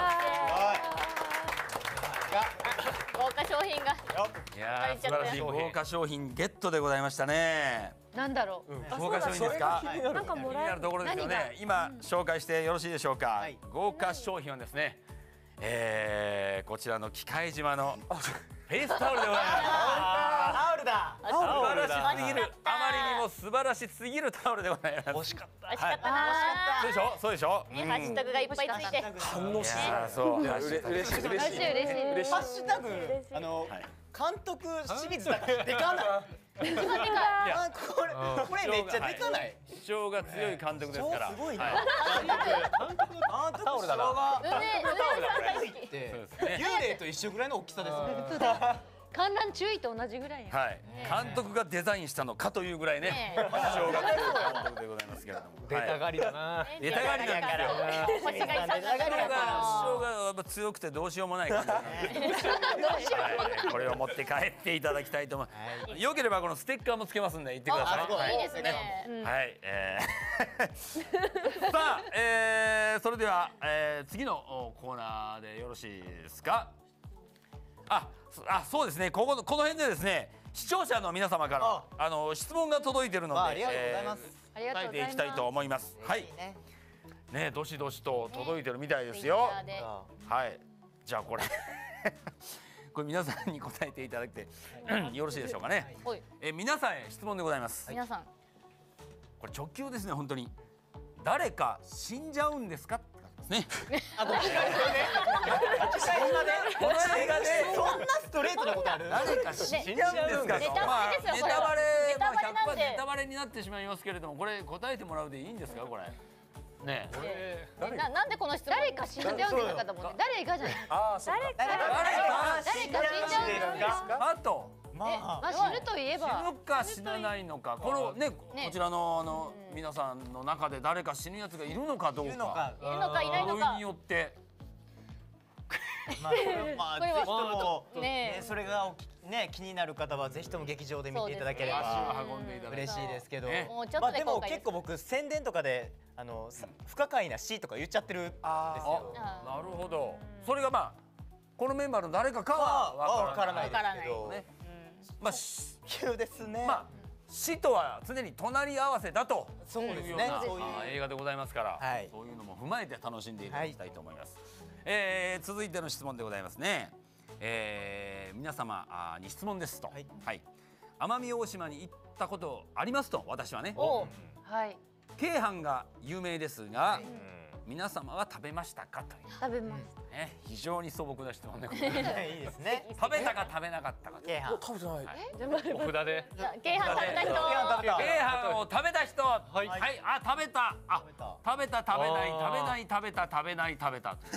豪華商品がいやー素晴らしい豪華商品ゲットでございましたねなんだろう豪華商品ですかなんかもらえる気になるところですよね今紹介してよろしいでしょうか豪華商品はですねえーこちらの機械島のフェイスタオルでございますタオルだ素晴らしすぎるあまりにも素晴らしすぎるタオルでございます惜しかった惜しかったなそうでしょそうでしょねハッシュタグがいっぱいついて反応しあそういやうれ嬉しい嬉しい嬉しい嬉しいハッシュタグあの監督清水だからでかない一番でかいあこれこれめっちゃでかない主張が強い監督ですからすごいなはい監督タオルだな運営運営さん大好きそうですね幽霊と一緒ぐらいの大きさですね観覧注意と同じぐらいやはい監督がデザインしたのかというぐらいねね主張が強い監督でございますけれども出たがりだな出たがりなんですよ星がいさんだから主張がやっぱ強くてどうしようもない感じなんではいこれを持って帰っていただきたいと思いますよければこのステッカーもつけますんで言ってくださいはいいいですねはい、えーさあ、えー、それでは、えー、次のコーナーでよろしいですか。あ、あ、そうですね。ここのこの辺でですね、視聴者の皆様からあの質問が届いているので、 ありがとうございます。 ありがとうございます。 答えていきたいと思います。はい。ね、どしどしと届いてるみたいですよ。はい。じゃあこれこれ皆さんに答えていただいてよろしいでしょうかね。え皆さんへ質問でございます。 皆さん。 これ直球ですね本当に。誰か死んじゃうんですか？ね。 あ、ごめんなさいね。この映画でそんなストレートなことある？ 誰か死んじゃうんですか？ ネタバレですよ。 ネタバレ、まあひゃくパーセントネネタバレになってしまいますけれども、これ答えてもらうでいいんですかこれ？ね。 ななんでこの質問？ 誰か死んじゃうんですかだもんね。誰がじゃない。 ああ、そうか。 誰か誰か死んじゃうんですか？ あと。 まあ、まあ死ぬといえば死ぬか死なないのか、このねこちらのあの皆さんの中で誰か死ぬやつがいるのかどうか、いるのかいるのかいないのかによって。 まあまあぜひともねそれがね気になる方はぜひとも劇場で見ていただければ嬉しいですけど、まあでも結構僕宣伝とかであの不可解な死とか言っちゃってるんですよ。 なるほど。それがまあこのメンバーの誰かかはわからないですけどね。 まあ急ですね。 まあ死とは常に隣り合わせだとそうですね。 いうような映画でございますから、そういうのも踏まえて楽しんでいただきたいと思います。えー、続いての質問でございますね。えー、皆様に質問ですと、はい、はい、奄美大島に行ったことありますと私はね。 はい。 京阪が有名ですが、皆様は食べましたかという。 食べました。 ね、非常に素朴な質問で。 いいですね。 食べたか食べなかったか。 京阪。 食べてない。 お札で。 京阪食べた人。 京阪を食べた人。はい。あ、食べた。あ、食べた食べない食べない食べた食べない食べた。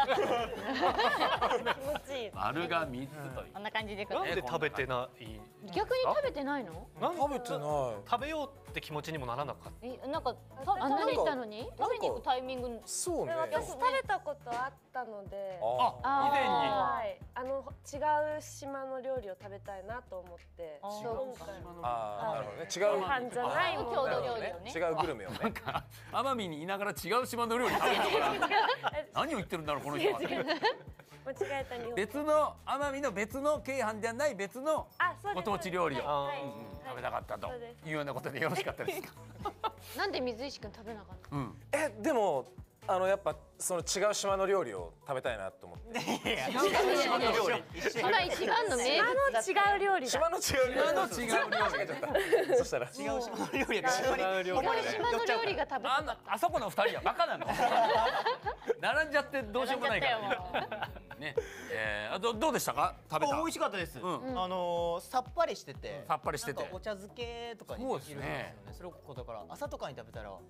丸が三つという。 こんな感じで。 なんで食べてない？ 逆に食べてないの？ 食べてない。 食べようって気持ちにもならなかった。 なんかあんなに行ったのに？ 食べに行くタイミング。 そうね。 私食べたことあったので。 あ、以前に。 はい。あの違う島の料理を食べたいなと思って。今回。 ああ、なるほどね。違う。 ご飯じゃないもの。 郷土料理をね。 違うグルメをね。 なんか奄美にいながら違う島の料理食べるから。何を言ってるんだろうこの人は。 間違えた日本。 別の奄美の別の京阪ではない別のご当地料理を食べたかったというようなことでよろしかったですか。 なんで水石くん食べなかった？ え、でもあのやっぱその違う島の料理を食べたいなと思って。 違う島の料理。 それ一番の名物だ。 島の違う料理だ。 島の違う料理。 違う料理。 そしたら違う島の料理だ。 ここに島の料理が食べたかった。 あそこの二人はバカなの。並んじゃってどうしようもないからね。えー、あどどうでしたか？食べた。 美味しかったです。あのさっぱりしてて、 さっぱりしてて、 お茶漬けとかにできるんですよね。それをこうだから朝とかに食べたら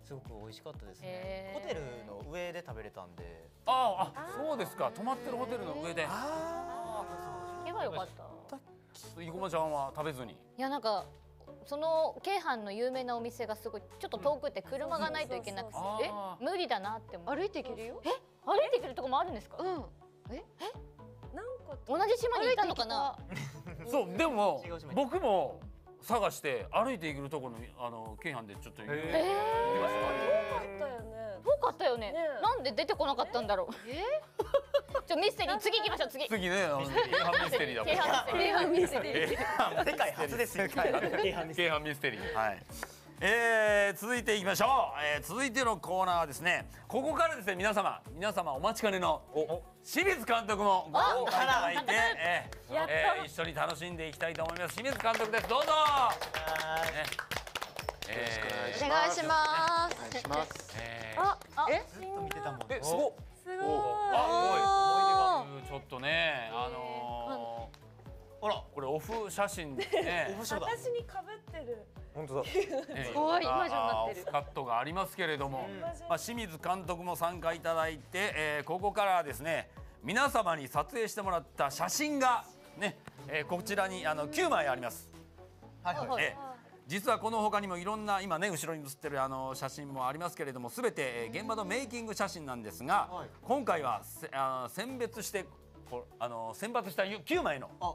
すごく美味しかったですへーね。ホテルの上で食べれたんで。 ああ、そうですか。泊まってるホテルの上で。 行けばよかった。 生駒ちゃんは食べずに。 いやなんかその京阪の有名なお店がすごいちょっと遠くて車がないといけなくて、え無理だなって思う。 歩いていけるよ。 え歩いていけるとこもあるんですか？ うん。 ええなんか同じ島にいたのかな？ そうでも僕も探して歩いて行けるところのあの京阪でちょっと行きました。 遠かったよね。 遠かったよね。なんで出てこなかったんだろう。え？ちょミステリー次行きましょう次。 次ね、あの京阪ミステリーだもん。 京阪ミステリー。 世界初ですよ。京阪ミステリー。はい。えー、続いていきましょう、えー、続いてのコーナーはですね、ここからですね、皆様皆様お待ちかねの清水監督もご参加いただいて、えーえー、一緒に楽しんでいきたいと思います。清水監督です、どうぞ。 お願いします。 お願いします。 あ、 え、ずっと見てたもん。 え、すごい。 すごい。 あ、思い出がちょっとね、あのー、あら、これオフ写真ですね。 私に被ってる。 本当だ。 可愛いイマージョンになってる。 オフカットがありますけれども、まあ清水監督も参加いただいて、えー、ここからはですね、皆様に撮影してもらった写真がね、えー、こちらにあのきゅうまいあります。はいはい。えー実はこの他にもいろんな今ね後ろに写ってるあの写真もありますけれども、全て現場のメイキング写真なんですが、はい、今回はせあの選別してこあの選抜したきゅうまいの、はい、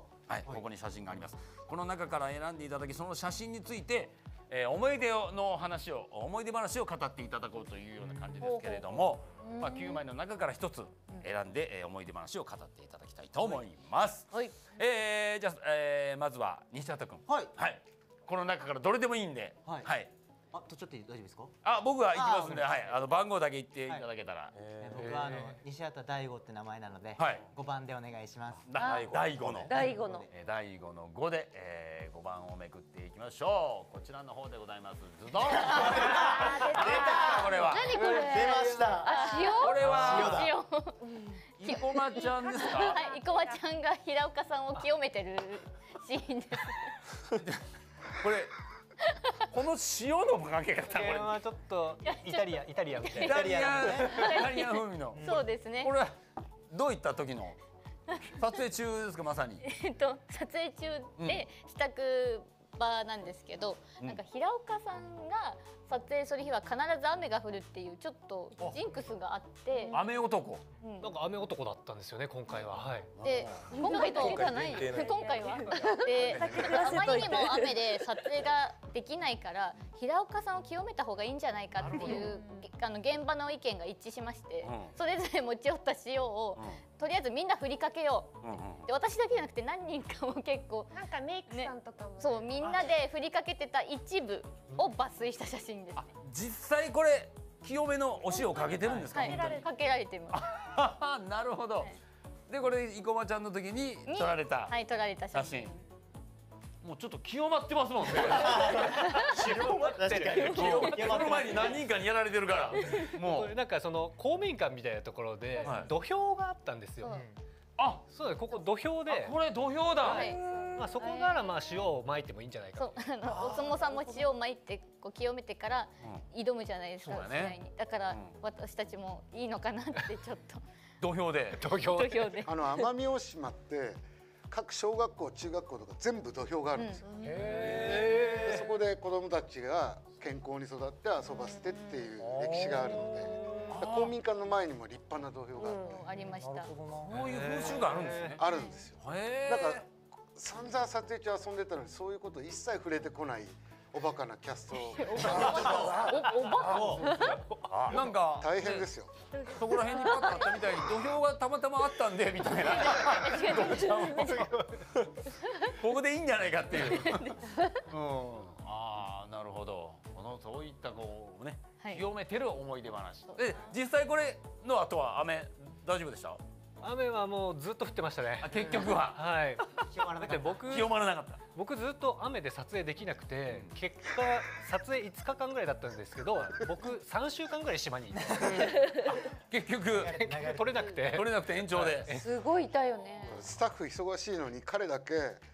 ここに写真があります。この中から選んでいただき、その写真について、えー、思い出の話を思い出話を語っていただこうというような感じですけれども、まあ、きゅうまいの中からひとつ選んで、えー、思い出話を語っていただきたいと思います。はい、えー、じゃあ、えー、まずは西畑君。はい、はいこの中からどれでもいいんで、はい。はい、 あ、とちょっと大丈夫ですか？ あ、僕は行きますんで、はい。あの番号だけ言っていただけたら。はい、 僕はあの西畑大吾って名前なので、 はい、 ごばんでお願いします。 大吾の大吾の大吾のごで、えー、ごばんをめくっていきましょう。こちらの方でございます。ズドン。出たこれは。 何これ？ 出ました。 あ、塩？ これは塩。 生駒ちゃんですか？ はい、生駒ちゃんが平岡さんを清めてるシーンです。 これこの塩のかけ方、これはちょっとイタリアンイタリアンみたいな。 イタリアンイタリアン風味の。 そうですね。 これはどういった時の撮影中ですか？まさに。 えっと撮影中で支度場なんですけど、なんか平岡さんが撮影する日は必ず雨が降るっていうちょっとジンクスがあって。 雨男。 なんか雨男だったんですよね、今回は。はい。 で今回と今回はであまりにも雨で撮影ができないから平岡さんを清めた方がいいんじゃないかっていうあの現場の意見が一致しまして、それぞれ持ち寄った塩をとりあえずみんな振りかけよう。で私だけじゃなくて何人かも結構なんかメイクさんとかもそうみんなで振りかけてた一部を抜粋した写真です。 実際これ清めのお塩をかけてるんですか？ はい、かけられてます。 なるほど。でこれ生駒ちゃんの時に撮られたはい撮られた写真。 もうちょっと清まってますもんね。 清まってる。 その前に何人かにやられてるから。 もうなんかその公民館みたいなところで土俵があったんですよ。あ、そうです。ここ土俵で。 これ土俵だ。 まあそこならまあ塩をまいてもいいんじゃないか。 そう、あのお相撲さんも塩をまいてこう清めてから挑むじゃないですか。試合に。だから私たちもいいのかなってちょっと。 土俵で。 土俵で。 あの奄美大島って各小学校中学校とか全部土俵があるんですよ。でそこで子どもたちが健康に育って遊ばせてっていう歴史があるので。公民館の前にも立派な土俵があって、 ありました。 そういう風習があるんですね。 あるんですよ。だから散々撮影中遊んでたのにそういうこと一切触れてこないおバカなキャスト。 おバカ。なんか大変ですよ。 そこら辺にパッとあったみたいに土俵がたまたまあったんでみたいな。ここでいいんじゃないかっていう。ああ、なるほど。このそういったこうね。清めてる思い出話。で実際これの後は雨大丈夫でした？ 雨はもうずっと降ってましたね。 結局は。 はい。清まらなかった。僕清まらなかった。 僕ずっと雨で撮影できなくて、結果撮影いつかかんぐらいだったんですけど、僕さんしゅうかんぐらい島にいて結局撮れなくて撮れなくて延長で。 すごいいたよね。 スタッフ忙しいのに彼だけ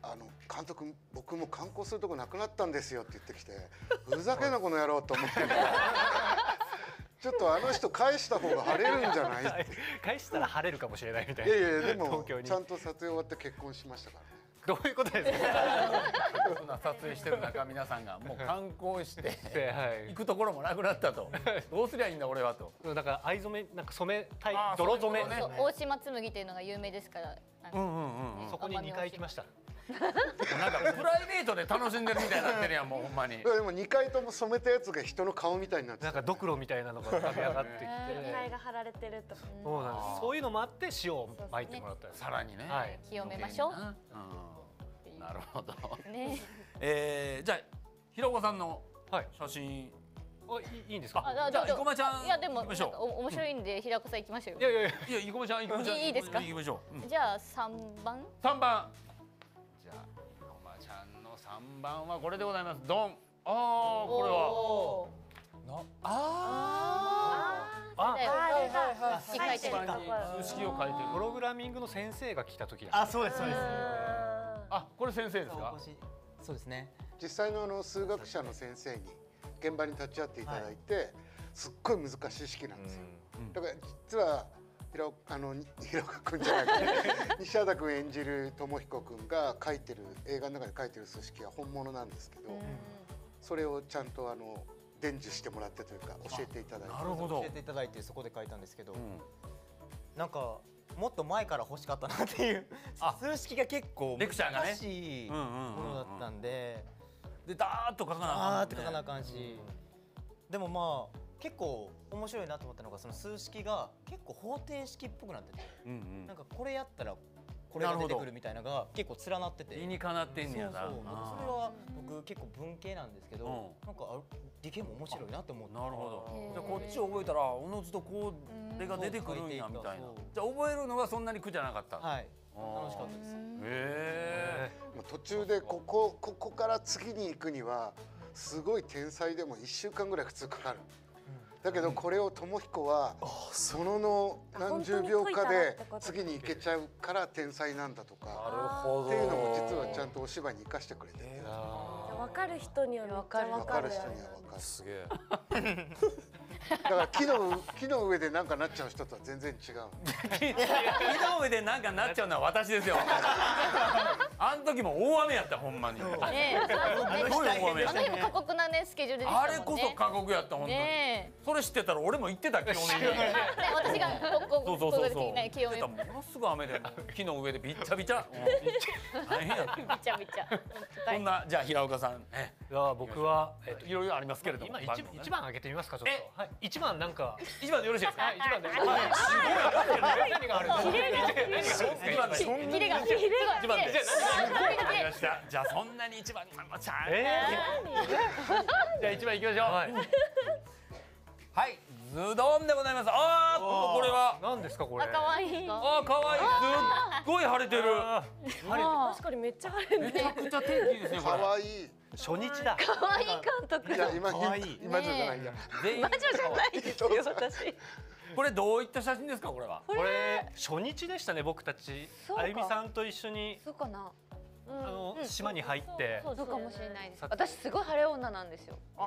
あの監督僕も観光するとこなくなったんですよって言ってきてふざけんなこの野郎と思ってるちょっとあの人返した方が晴れるんじゃないって返したら晴れるかもしれないみたいな。 いやいやでも東京にちゃんと撮影終わって結婚しましたからね。 どういうことですか。 そんな撮影してる中皆さんがもう観光してはい行くところもなくなったとどうすりゃいいんだ俺はと。 だから藍染めなんか染めたいあー泥染めそういうことね大島紬っていうのが有名ですからあのうんうんうんうんそこににかい行きました。 なんかプライベートで楽しんでるみたいになってるやんもうほんまに。 でもにかいとも染めたやつが人の顔みたいになってなんかドクロみたいなのが浮かび上がってきて。 灰が貼られてるとか。 そうなんです。そういうのもあって塩を撒いてもらったんです。 さらにね。 はい。 清めましょう。 うん、なるほど。 ね。 えー、じゃあひろこさんの写真。 あいいいいんですか。 あじゃあ生駒ちゃんいやでも行きましょうなんかお面白いんで平子さん行きましょうよ。 いやいやいやいや生駒ちゃん生駒ちゃんいいですか。 行きましょう。うんじゃあ三番。 三番。じゃあ生駒ちゃんの三番はこれでございます。ドン。ああこれは。なあああはいはいはい。 一番に数式を書いてる。 プログラミングの先生が来た時だ。 あ、そうですそうです。 あ、これ先生ですか。 そうですね。 実際のあの数学者の先生に現場に立ち会っていただいて、すっごい難しい式なんですよ。だから実は平岡あの平岡君じゃなくて西畑君演じる智彦君が書いてる映画の中で書いてる数式は本物なんですけど、それをちゃんとあの伝授してもらってというか教えていただいて、 なるほど。 教えていただいてそこで書いたんですけど、なんかもっと前から欲しかったなっていう数式が結構レクチャーがね難しいものだったんで。 でダーッと書かなあかん、 あーって書かなあかんし、でもまあ結構面白いなと思ったのがその数式が結構方程式っぽくなってて、なんかこれやったらこれが出てくるみたいなのが結構連なってて、 理にかなってんねやな。 そうそうそれは僕結構文系なんですけど、なんか理系も面白いなって思って。 なるほど。じゃあこっちを覚えたらおのずとこれが出てくるんやみたいな。じゃあ覚えるのがそんなに苦じゃなかった。 はい。楽しかったです。 へえ。 途中でここここから次に行くにはすごい天才でもいっしゅうかんぐらい普通かかる。だけどこれを智彦はそのの何十秒かで次に行けちゃうから天才なんだとかっていうのも実はちゃんとお芝居に生かしてくれてて、 分かる人にはめっちゃ分かる。 分かる人には分かる。 すげえ。 だから木の木の上でなんかなっちゃう人とは全然違う。 木の上でなんかなっちゃうのは私ですよ。あの時も大雨やったほんまに。 ねえ。 すごい大雨やった。 あの日も過酷なねスケジュールでしたもんね。 あれこそ過酷やった本当に。それ知ってたら俺も行ってた基本的に。 私がここここできない清め。 ものすごい雨で木の上でびっちゃびちゃ。大変やった。 びちゃびちゃ。 そんなじゃあ平岡さん。 いや僕はえいろいろありますけれども。 今一一番上げてみますかちょっと。はい。一番なんか一番でよろしいですか。 はい一番で。すごい何がある。 キレが一番で。 キレが一番で。 キレじゃあそんなに一番にまちゃん。 えじゃあ一番いきましょう。はいズドンでございます。ああこれは何ですかこれ。 可愛い。 ああ可愛いすっごい晴れてる。 確かにめっちゃ晴れてる。 めちゃくちゃ天気いいですねこれ。 可愛い。 初日だ。 可愛い監督。 いや今今じゃないや。 全員魔女じゃないですよ私。 これどういった写真ですかこれは。 これ初日でしたね僕たち。あゆみさんと一緒にそうかな。 あの島に入って。 そうかもしれないです。私すごい晴れ女なんですよ。 あ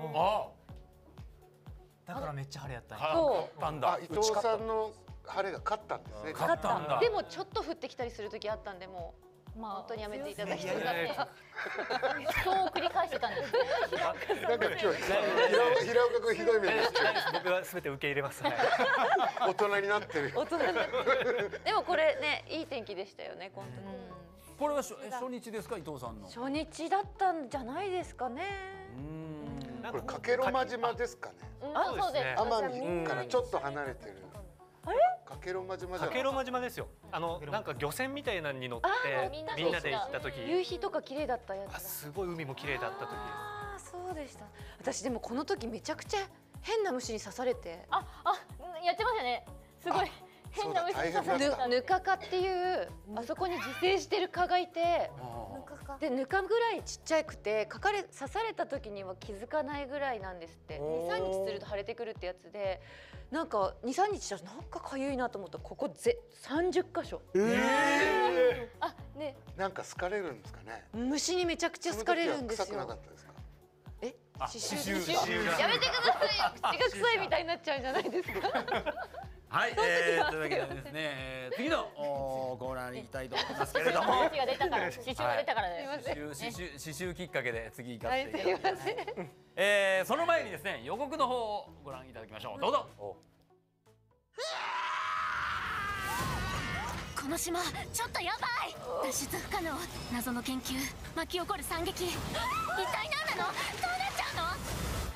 だからめっちゃ晴れやったんや。 そうなんだ。 伊藤さんの晴れが勝ったんですね。 勝ったんだ。 でもちょっと降ってきたりする時あったんでもうまあ本当にやめていただきたい。 そう繰り返してたんですね。 なんか今日平平岡君ひどい目にしてる。 僕は全て受け入れます。 大人になってる。 大人になってる。でもこれねいい天気でしたよねこの時。 これは初日ですか伊藤さんの。 初日だったんじゃないですかね。 これ加計呂麻島ですかね。 あそうです。 奄美からちょっと離れてる。あれ？加計呂麻島じゃない。 加計呂麻島ですよ。あのなんか漁船みたいなのに乗ってみんなで行った時。 夕日とか綺麗だったやつ。 すごい海も綺麗だった時。 ああそうでした。私でもこの時めちゃくちゃ変な虫に刺されて。 ああやってましたね。すごい変な虫に刺された。 ぬかかっていうあそこに自生してる蚊がいて。 でぬかぐらいちっちゃくてかかれ刺された時には気づかないぐらいなんですって。にさんにちすると腫れてくるってやつで、なんかにさんにちしたらなんかかゆいなと思ったらここぜさんじゅっかしょ。えー、あね。 なんか好かれるんですかね。 虫にめちゃくちゃ好かれるんですよ。 臭くなかったですか。 え、 刺繍繍やめてくださいよ。口が臭いみたいになっちゃうじゃないですか。 はい、えー、というわけでですね、えー、次のおコーナーに行きたいと思いますけれども。 刺繍が出たから、刺繍が出たからです。 刺繍、刺繍、刺繍きっかけで次行かはせい、 ていただきます。 すいません。 えー、その前にですね、予告の方をご覧いただきましょう。どうぞ。 この島ちょっとやばい。脱出不可能。謎の研究、巻き起こる惨劇。一体何なの？どうなっちゃうの？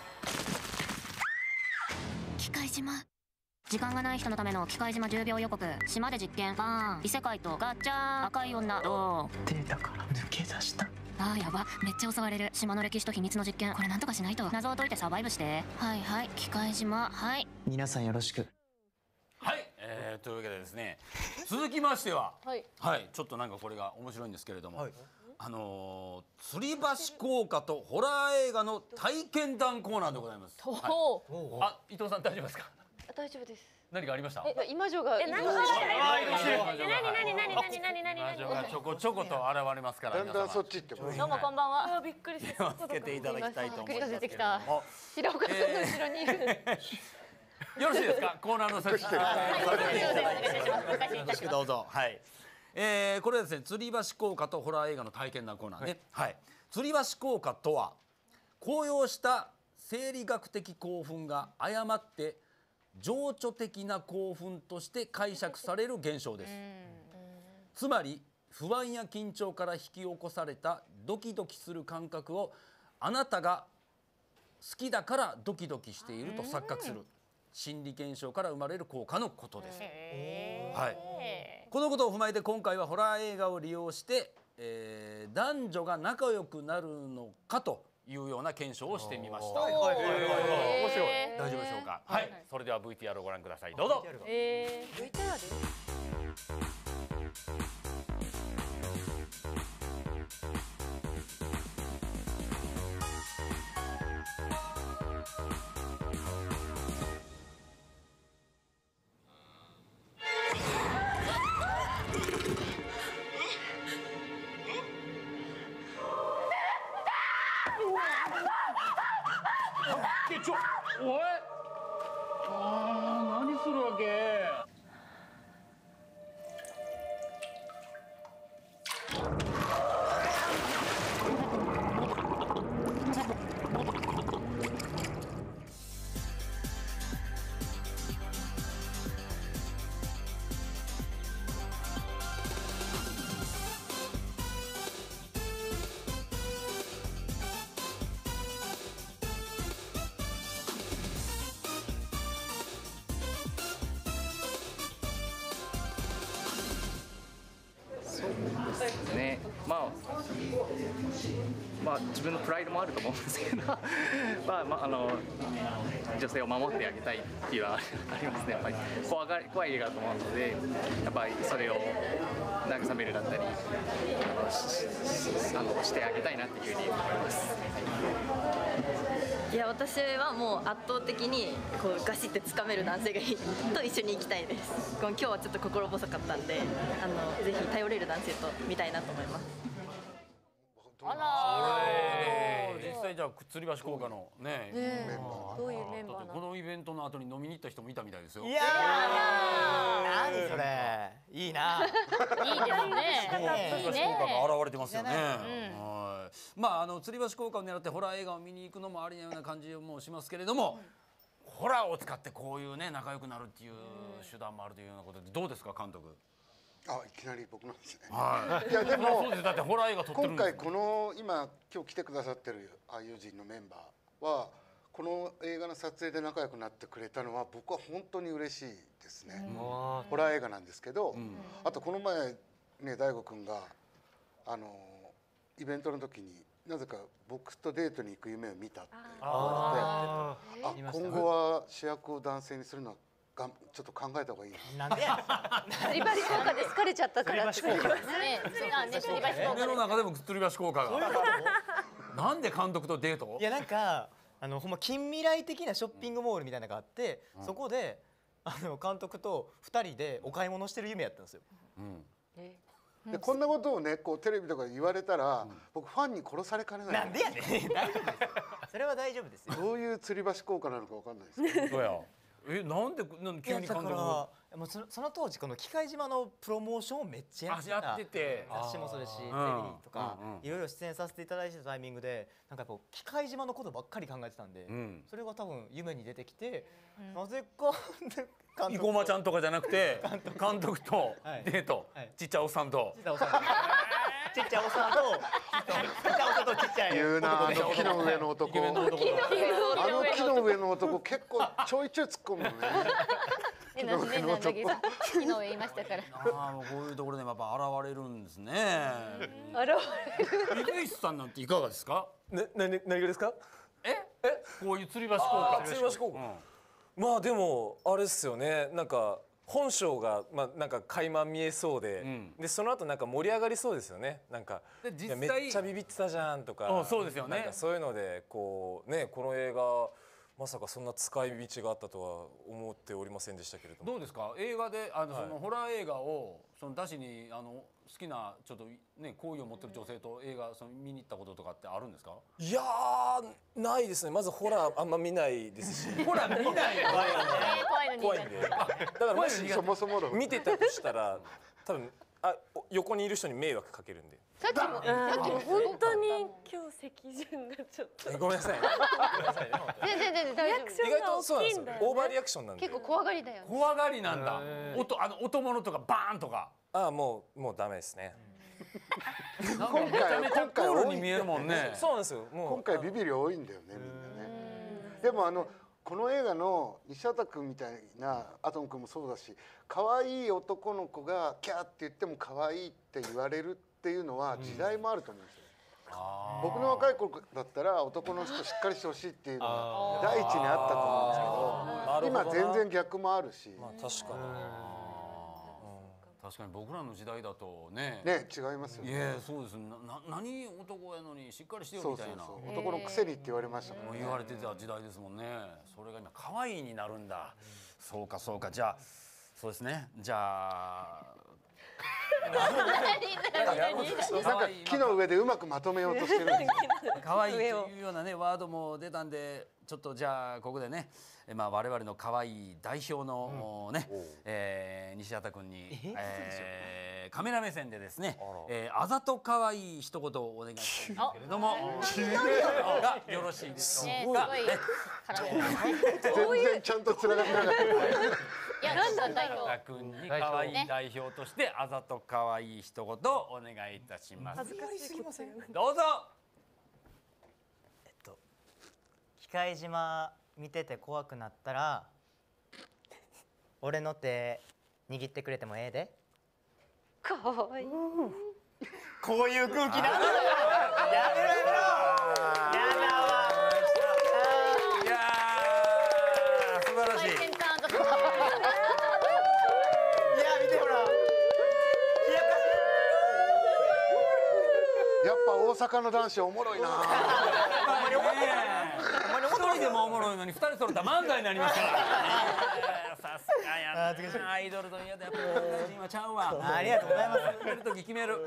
機械島。時間がない人のための機械島じゅうびょう予告。島で実験バーン。異世界とガッチャーン。赤い女どう？ データから抜け出した。 あーやば、めっちゃ襲われる。島の歴史と秘密の実験、これなんとかしないと。謎を解いてサバイブして。はいはい、機械島。はい、 皆さんよろしく。 はい、えー、というわけでですね、続きましては、 はい、 はい、ちょっとなんかこれが面白いんですけれども、はい、あのー、吊り橋効果とホラー映画の体験談コーナーでございます。はい、あ、伊藤さん大丈夫ですか？ 大丈夫です。 何かありました？ え、今女が。 え、何？何？何？何？何？何？ 今女がちょこちょこと現れますから。 だんだんそっち行ってます。 どうもこんばんは。 びっくりし手をつけていただきたいと思いますけれども。 平岡さんの後ろにいる。 よろしいですか？コーナーの説明。よろしくどうぞ。はい。えー、これはですね、吊り橋効果とホラー映画の体験談コーナーね。はい。吊り橋効果とは、高揚した生理学的興奮が誤って情緒的な興奮として解釈される現象です。つまり不安や緊張から引き起こされたドキドキする感覚をあなたが好きだからドキドキしていると錯覚する心理現象から生まれる効果のことです。はい、このことを踏まえて今回はホラー映画を利用して、えー、男女が仲良くなるのかというような検証をしてみました。面白い。大丈夫でしょうか。はい、それでは ブイティーアール をご覧ください。どうぞ。 えー、ブイティーアール？ ちょ、おい。ああ、何するわけ。 ね、まあ、まあ自分のプライドもあると思うんですけどまあ、まあ、あの女性を守ってあげたいっていうのはありますね。やっぱり怖が怖い映画だと思うので、やっぱりそれを慰めるだったりあの し, あのしてあげたいなっていうふうに思います。 いや、私はもう圧倒的にこうガシって掴める男性がいいと一緒に行きたいです。今日はちょっと心細かったんで、あのぜひ頼れる男性と見たいなと思います。 あら実際じゃあ吊り橋効果のね、 どういうメンバーなの？ このイベントの後に飲みに行った人もいたみたいですよ。 いやー、何それ、いいな。 いいですね。 吊り橋効果が現れてますよね。はい。まああの吊り橋効果を狙ってホラー映画を見に行くのもありなような感じもしますけれども、ホラーを使ってこういうね仲良くなるっていう手段もあるというようなことでどうですか、監督？ あ、いきなり僕なんですね。 はい。 いやでもそうです。だってホラー映画撮ってるんです今回この今今日来てくださってる俳優陣のメンバーはこの映画の撮影で仲良くなってくれたのは僕は本当に嬉しいですね。ホラー映画なんですけど、あとこの前ね大悟くんがあのイベントの時になぜか僕とデートに行く夢を見たって言われて、あ、今後は主役を男性にするのがんちょっと考えた方がいいな。なんでや吊り橋効果で疲れちゃったから。 吊り橋効果。 ね、そうなんね、吊り橋効果。 夢の中でも吊り橋効果が。なんで監督とデート？ いやなんかあのほんま近未来的なショッピングモールみたいなのがあって、 うん、 そこであの監督とふたりでお買い物してる夢やったんですよ。うん、 でこんなことをねこうテレビとかで言われたら、うん、僕ファンに殺されかねない。 なんでやねん。大丈夫です。それは大丈夫ですよ。 どういう吊り橋効果なのかわかんないですけど。 そうや。え、なんでなんで急に監督がもうそのその当時この機械島のプロモーションをめっちゃやってた。 やってて雑誌もそうですし、テレビとかいろいろ出演させていただいてたタイミングでなんかやっぱ機械島のことばっかり考えてたんで、うん、それが多分夢に出てきて、うん、なぜか生駒ちゃんとかじゃなくて監督とデート、はい、ちっちゃいおっさんと。 ちっちゃいおっさんとちっちゃいおっさんとちっちゃい言うな、あの木の上の男。あの木の上の男結構ちょいちょい突っ込むのね。 え、なんでなんだけど木の上言いましたから。 ああ、もうこういうところでやっぱ現れるんですね。 現れる。 井口さんなんていかがですか？ ね、何何がですか？ え？え？こういう吊り橋効果。 吊り橋効果。まあでもあれですよね。なんか。本性がまあなんか垣間見えそうで、うん、でその後なんか盛り上がりそうですよね。なんか実際めっちゃビビってたじゃんとか、 そうですよね。 なんかそういうのでこうね、この映画まさかそんな使い道があったとは思っておりませんでしたけれども。 どうですか？映画であの、はい、そのホラー映画をその出しにあの好きなちょっとね好意を持ってる女性と映画その見に行ったこととかってあるんですか？ いやーないですね。まずホラーあんま見ないですし。 ホラー見ないよ。 怖いんで。だからもしそもそも見てたとしたら多分あ横にいる人に迷惑かけるんで。 さっきもさっきも本当に今日席順がちょっと。 ごめんなさい。 全然全然大丈夫。 意外とそうなんですよ。オーバーリアクションなんで。 結構怖がりだよね。 怖がりなんだ。音あの音物とかバーンとか。 ああもうもうダメですね。 今回めちゃめちゃクールに見えるもんね。 そうなんですよ。もう今回ビビり多いんだよねみんなね。でもあのこの映画の西畑君みたいなアトム君もそうだし、可愛い男の子がキャーって言っても可愛いって言われるっていうのは時代もあると思うんですよ。僕の若い頃だったら男の人しっかりしてほしいっていうのが第一にあったと思うんですけど、今全然逆もあるし。 まあ確かに。 確かに僕らの時代だとね。 ね、違いますよね。 いや、そうです。な、何男やのにしっかりしてよみたいな。 男のくせにって言われましたもんね。 言われてた時代ですもんね。それが今可愛いになるんだ。そうかそうか。じゃあそうですね。じゃあ。 なんか木の上でうまくまとめようとしてるんですよ。 可愛いというようなねワードも出たんで、ちょっとじゃあここでね、まあ我々の可愛い代表のね、え西畑君にカメラ目線でですね、あざと可愛い一言をお願いしたいんですけれども、がよろしいでしょうか。 全然ちゃんとつながってなかった。 いや、なんだ代表君に可愛い代表としてあざと可愛い一言をお願いいたします。 恥ずかしすぎません。 どうぞ。 えっと機械島見てて怖くなったら俺の手握ってくれてもええで。 かわいい。 こういう空気なんだ。やめろやめろ。やだわ。 いやー素晴らしい。 やっぱ大阪の男子おもろいな。 一人でもおもろいのに二人揃った漫才になりますから。さすがやな。アイドルといえどやっぱり今ちゃうわ。 ありがとうございます。 決める時決める。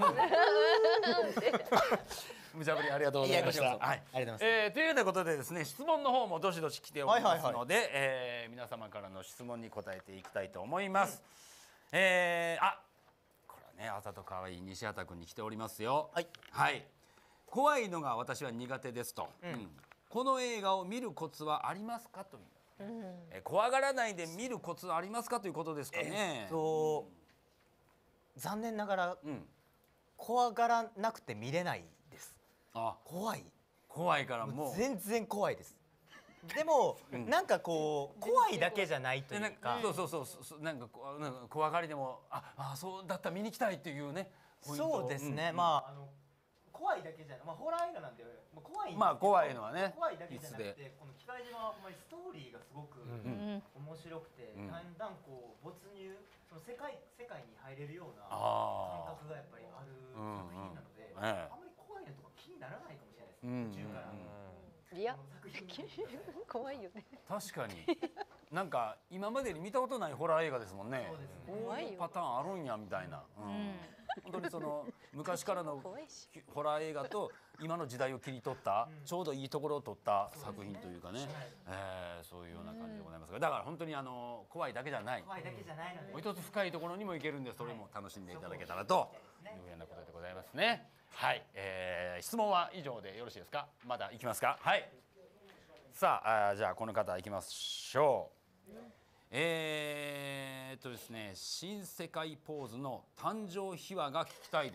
無茶ぶりありがとうございました。はい、ありがとうございます。えー、というようなことでですね、質問の方もどしどし来ておりますので、えー、皆様からの質問に答えていきたいと思います。えー、あ。ね、あざと可愛い西畑君に来ておりますよ。はい、はい、怖いのが私は苦手ですと、うんうん、この映画を見るコツはありますかという、うん、え怖がらないで見るコツはありますかということですかね。 えっと、うん、残念ながら、うん、怖がらなくて見れないです。あ、怖い怖いからもう全然怖いです。でも、うん、なんかこう怖いだけじゃないというか、 そうそうそうそう、なんかこうなんか怖がりでもああそうだったら見に行きたいっていうね。 そうですね。うん、まああの怖いだけじゃない、まあホラー映画なんで怖いんですけど、 まあ怖いのはね怖いだけじゃなく必須て、この機械島はほんまにストーリーがすごく面白くて、だんだんこう没入、その世界世界に入れるような感覚がやっぱりある作品なので、あんまり怖いのとか気にならないかもしれないですね、途中から。 いや怖いよね。 確かになんか今までに見たことないホラー映画ですもんね。こういうパターンあるんやみたいな。本当にその昔からのホラー映画と今の時代を切り取ったちょうどいいところを撮った作品というかね、えーそういうような感じでございますが、だから本当にあの怖いだけじゃない、 怖いだけじゃないので、 もう一つ深いところにも行けるんで、それも楽しんでいただけたらというようなことでございますね。はい、えー、質問は以上でよろしいですか。まだ行きますか。はい。さあ、あじゃあこの方行きましょう。えーっとですね、新世界ポーズの誕生秘話が聞きたいです。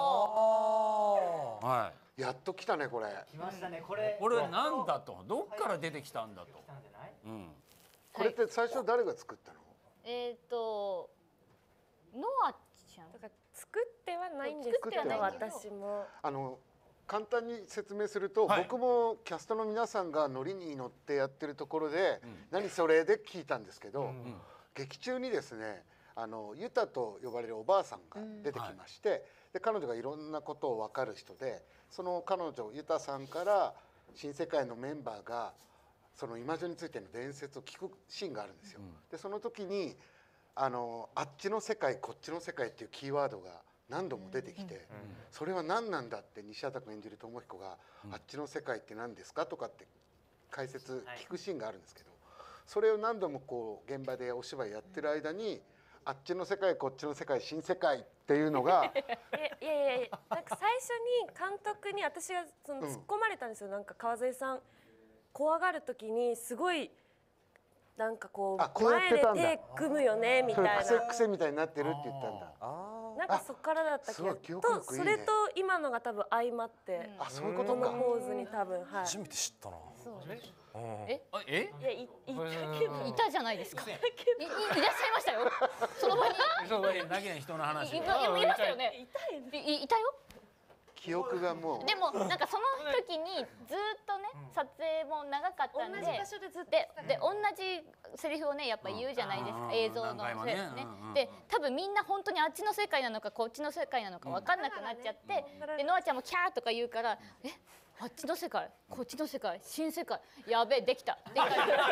はい。 やっと来たねこれ。 来ましたねこれ。 これなんだと、どっから出てきたんだと。うん。 これって最初誰が作ったの？ えっとノアちゃん。 だから作ってはないんですけど、私も。 あの簡単に説明すると、僕もキャストの皆さんがノリに乗ってやってるところで、何それで聞いたんですけど、劇中にですね、あのユタと呼ばれるおばあさんが出てきまして、で彼女がいろんなことを分かる人で、その彼女ユタさんから新世界のメンバーがそのイマジョについての伝説を聞くシーンがあるんですよ。でその時にあのあっちの世界こっちの世界っていうキーワードが何度も出てきて、それは何なんだって西畑君演じる智彦が、あっちの世界って何ですかとかって解説聞くシーンがあるんですけど、それを何度もこう現場でお芝居やってる間に、あっちの世界こっちの世界新世界っていうのがいやいやいや、なんか最初に監督に私がその突っ込まれたんですよ。なんか川添さん怖がる時にすごいなんかこう前で手組むよねみたいな。 癖癖みたいになってるって言ったんだ。 なんかそこからだったけど、とそれと今のが多分相まって、 あそういうことか。 このポーズに多分はい。 初めて知ったな。 え？ え？ いやいいたけどいたじゃないですか。いいらっしゃいましたよ。その場に。 その場にだけ人の話。 いましたよね。いたよ。 記憶がもう。 でもなんかその時にずっとね撮影も長かったんで、 同じ場所でずっとでで同じセリフをねやっぱ言うじゃないですか、映像のね。で多分みんな本当にあっちの世界なのかこっちの世界なのか分かんなくなっちゃって、でノアちゃんもキャーとか言うからえあっちの世界こっちの世界新世界やべえできたで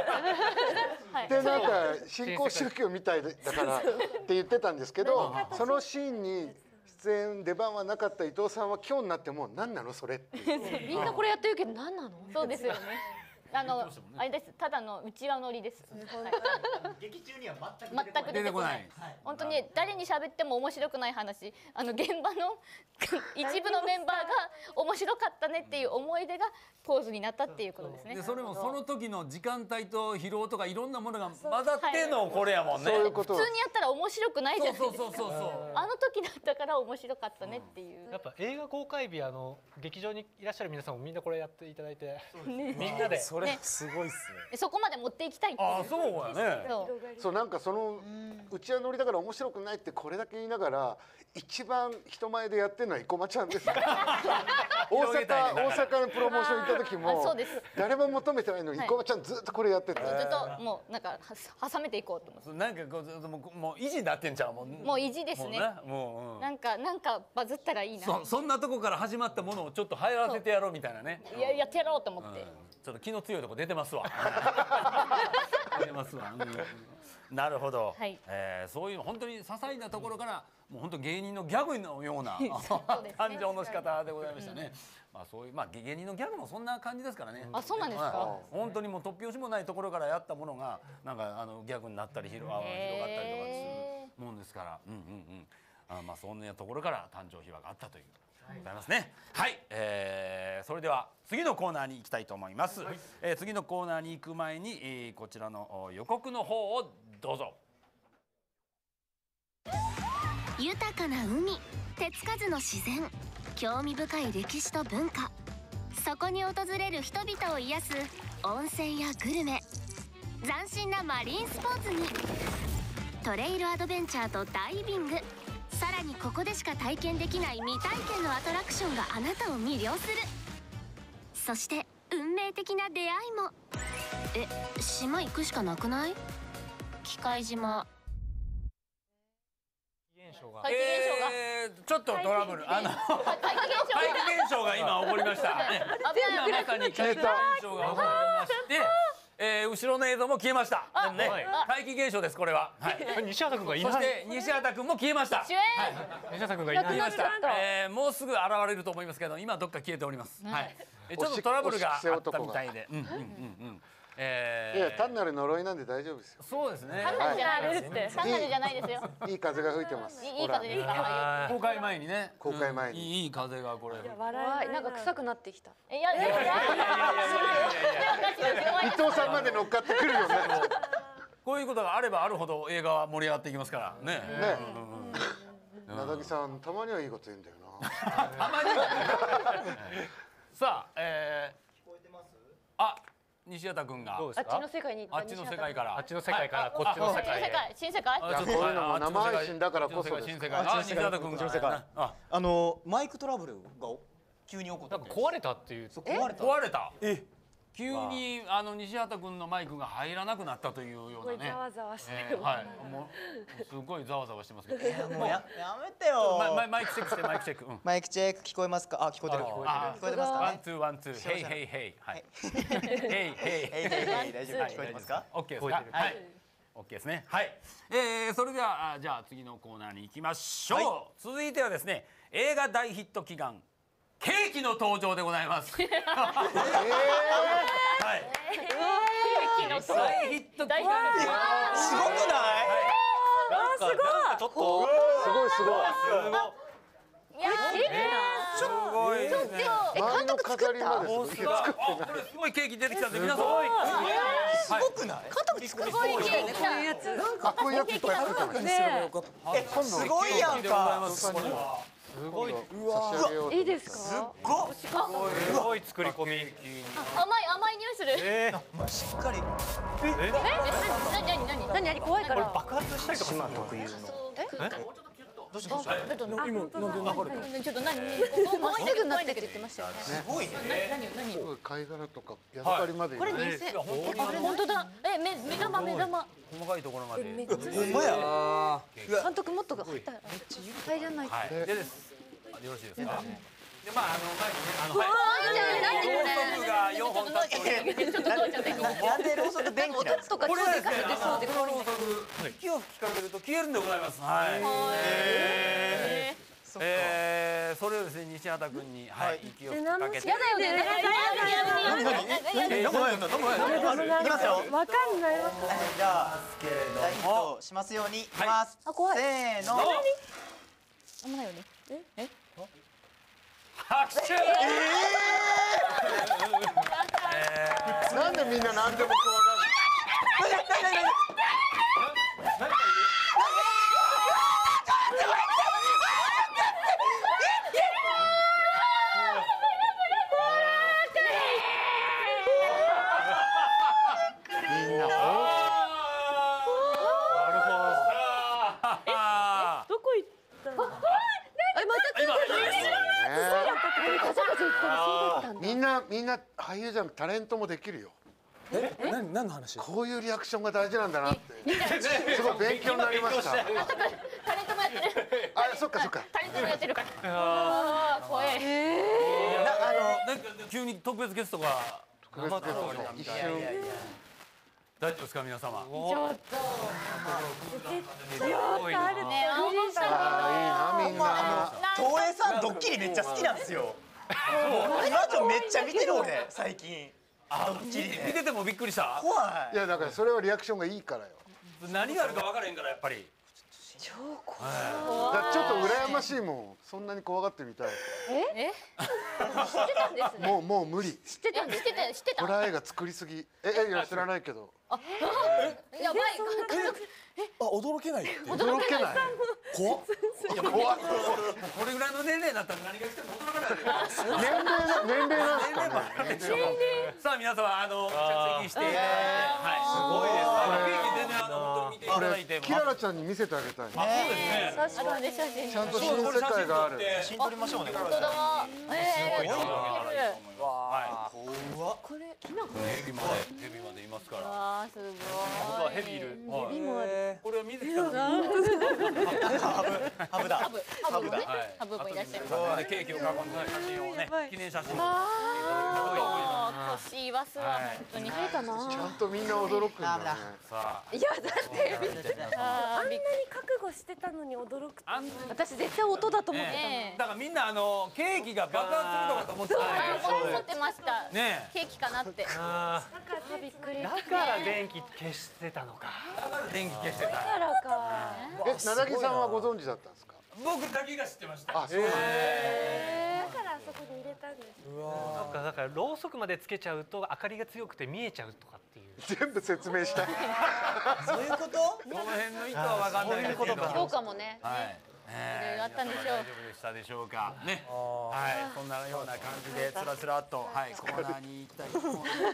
なんか新興宗教みたいだからって言ってたんですけど、そのシーンに出演出番はなかった伊藤さんは今日になっても何なのそれってみんなこれやってるけど何なの？ そうですよね。あのあれです、ただのうちわ乗りです。 劇中には全く全く出てこない。本当に誰に喋っても面白くない話、あの現場の一部のメンバーが面白かったねっていう思い出がポーズになったっていうことですね。 でそれもその時の時間帯と疲労とかいろんなものが混ざってのこれやもんね。 普通にやったら面白くないじゃないですか。 そうそうそうそう。 あの時だったから面白かったねっていう。 やっぱ映画公開日あの劇場にいらっしゃる皆さんもみんなこれやっていただいて、みんなで。 それすごいっすね。 そこまで持っていきたいっていう。 あ、そうやね。 そうなんかそのうちわ乗りだから面白くないってこれだけ言いながら一番人前でやってるのは生駒ちゃんです。大阪大阪のプロモーション行った時も誰も求めてないのに生駒ちゃんずっとこれやってて。 ずっともうなんか挟めていこうと思って。 なんかこうもう維持になってんちゃうもん。 もう維持ですね。もうなんかなんかバズったらいいな。 そそんなとこから始まったものをちょっと流行らせてやろうみたいなね。 いややってやろうと思って。 ちょっと気の強いとこ出てますわ。出てますわ。なるほど。ええそういう本当に些細なところからもう本当芸人のギャグのような誕生の仕方でございましたね。まあそういうまあ芸人のギャグもそんな感じですからね。 あ、そうなんですか。 本当にもう突拍子もないところからやったものがなんかあのギャグになったり広がったりとかするもんですから。うんうんうん。あまあそんなところから誕生秘話があったという。ございますね。はい、えー、それでは次のコーナーに行きたいと思います。はい、えー、次のコーナーに行く前に、えー、こちらの予告の方をどうぞ。 豊かな海、手つかずの自然、興味深い歴史と文化、そこに訪れる人々を癒す温泉やグルメ、斬新なマリンスポーツにトレイルアドベンチャーとダイビング、さららにここでしか体験できない未体験のアトラクションがあなたを魅了する。そして運命的な出会いも。え、島行くしかなくない？機械島。 怪奇現象が、 えーちょっとトラブル、あの怪奇現象怪奇現象が今起こりました。ね今まさに怪奇現象が起こりまして、えー後ろの映像も消えました。でもね、怪奇現象ですこれは。はい。 西畑君がいない。 そして西畑君も消えました。 主演西畑君がいない。 消えました。えーもうすぐ現れると思いますけど、今どっか消えております。はい。えちょっとトラブルがあったみたいで。うんうんうんうん。えいや単なる呪いなんで大丈夫ですよ。 そうですね。 単なるじゃないです。単なるじゃないですよ。 いい風が吹いてます。 いい風ですか。 公開前にね。 公開前にいいいい風がこれ。 笑いなんか臭くなってきた。 いやいやいやいや伊藤さんまで乗っかってくるよね。 こういうことがあればあるほど映画は盛り上がっていきますからね。 ね。なだぎさんたまにはいいこと言うんだよな。 たまに。さあ、えー、あ、西畑君が。 あっちの世界に行った。 あっちの世界から。 あっちの世界からこっちの世界へ。 新世界。 いやこういうのも生配信だからこそです。 新世界。あ、西畑君が。 あのマイクトラブルが急に起こった。 なんか壊れたっていう。 壊れた。壊れた。え。急にあの西畑君のマイクが入らなくなったというようなね。 ざわざわしてる。はい。もうすごいざわざわしてますけど。 もうややめてよ。 マイマイクチェックしてマイクチェック。 マイクチェック聞こえますか。あ聞こえてる。聞こえてますか。 ワンツーワンツー。ヘイヘイヘイ。はい。ヘイヘイヘイ。 大丈夫聞こえてますか。 オッケーですか。はい。オッケーですね。はい。えそれではじゃあ次のコーナーに行きましょう。続いてはですね、映画大ヒット祈願ケーキの登場でございます。はい。大ヒット祈願。 すごくない？ あすごい。ちょっとすごいすごい。 いやすごいですね。 前の飾りまで作ってない。 これすごいケーキ出てきたんで皆さん。 すごくない？ すごいケーキだ。 あこういうやついっぱい作ってます。 えすごいやんか。 すごい。 いいですか？ すっごい。 すごい作り込み。 甘い甘い匂いする。 えー、しっかり。 え？え？何何何？ 何何怖いから。 爆発したりとか。 島特有の。 え？ どうしました？ 今なんで流れた？ちょっと何？ まっすぐなってって言ってましたよね。 すごいね。 何何何？ 貝殻とかヤドカリまで。 これにせん。 本当だ。え目目玉目玉。 細かいところまで。 めっちゃ。 ほんまや。 監督もっと入った入らないと。 はい。でです。よろしいですか。でまああのあのはい。 ろうそくがよんほん立っております。 ちょっとどうちゃって。 なんでろうそく電気なんですか。 これはですね、このろうそく火を吹きかけると消えるんでございます。はい。えーえーそれをですね西畑君にはい息を吹きかけて。 やだよね。 何何？えどこまでどこまで。いきますよ。 わかんないわ。 じゃあ大ヒットしますようにいきます。 あ怖い。 せーの。 あんまないよね。え？え？ 拍手。 なんでみんな何でも怖がる。みんな。 どこ行ったの？ えまた今。 みんなみんな俳優じゃなくタレントもできるよ。 え、何何の話？ こういうリアクションが大事なんだなって。すごい勉強になりました。 タレントもやってる。 あ、そっかそっか。 タレントもやってるから。ああ怖い。 あのなんか急に特別ゲストが特別ゲストが一瞬。 大丈夫ですか皆様。 ちょっと。 強さあるね。 あいいなみんな。 東映さんドッキリめっちゃ好きなんですよ。今ちょめっちゃ見てる俺最近。ドッキリ見ててもびっくりした。 怖い。 いやだからそれはリアクションがいいからよ。 何があるか分からへんからやっぱり。 超怖い。 ちょっと羨ましいもん。そんなに怖がってみたい。 え？知ってたんですね。 もうもう無理。 知ってた知ってた知ってた。 ホラー映画作りすぎ。ええいや知らないけど。 あ、やばい。 あ驚けない。 驚けない。 怖っ。 怖っ。 これぐらいの年齢だったら何が来ても驚かない。 年齢年齢なんですかね。 さあ皆様あの着席していただいて、はい。すごいです。ケーキ全然あの本当に見ていただいただいてキララちゃんに見せてあげたい。 あ、そうですね。 後で写真ちゃんと新世界がある。 写真撮りましょうね。 本当だ。ええ。 はい。 これきなこ。 ヘビまでヘビまでいますから。 わあすごい。 僕はヘビいる。 ヘビもある。 これは水木さん。 ハブハブだ。 ハブハブもね。ハブもいらっしゃる。 ケーキを囲んだ写真をね、記念写真。 ああ、腰はすわ本当に。 ちゃんとみんな驚くんだね。 さあ。 いやだってあんなに覚悟してたのに驚く。 私絶対音だと思ってだからみんなあのケーキが爆発するのかと思ってた。 そう思ってました。 ね。 ケーキかなって。 あびっくり。 だから電気消してたのか。 電気消してた。 だからか。 え、なだぎさんはご存知だったんですか。 僕だけが知ってました。 あ、そうなんだ。 だからあそこに入れたんです。 なんかだからろうそくまでつけちゃうと明かりが強くて見えちゃうとかっていう。 全部説明したい。 そういうこと？ その辺の意図はわかんないですけど。 そうかもね。 はい。 いろいろあったんでしょう。 大丈夫でしたでしょうか。ね。はい。そんなような感じでつらつらっとはいコーナーに行きたいと思います。ね。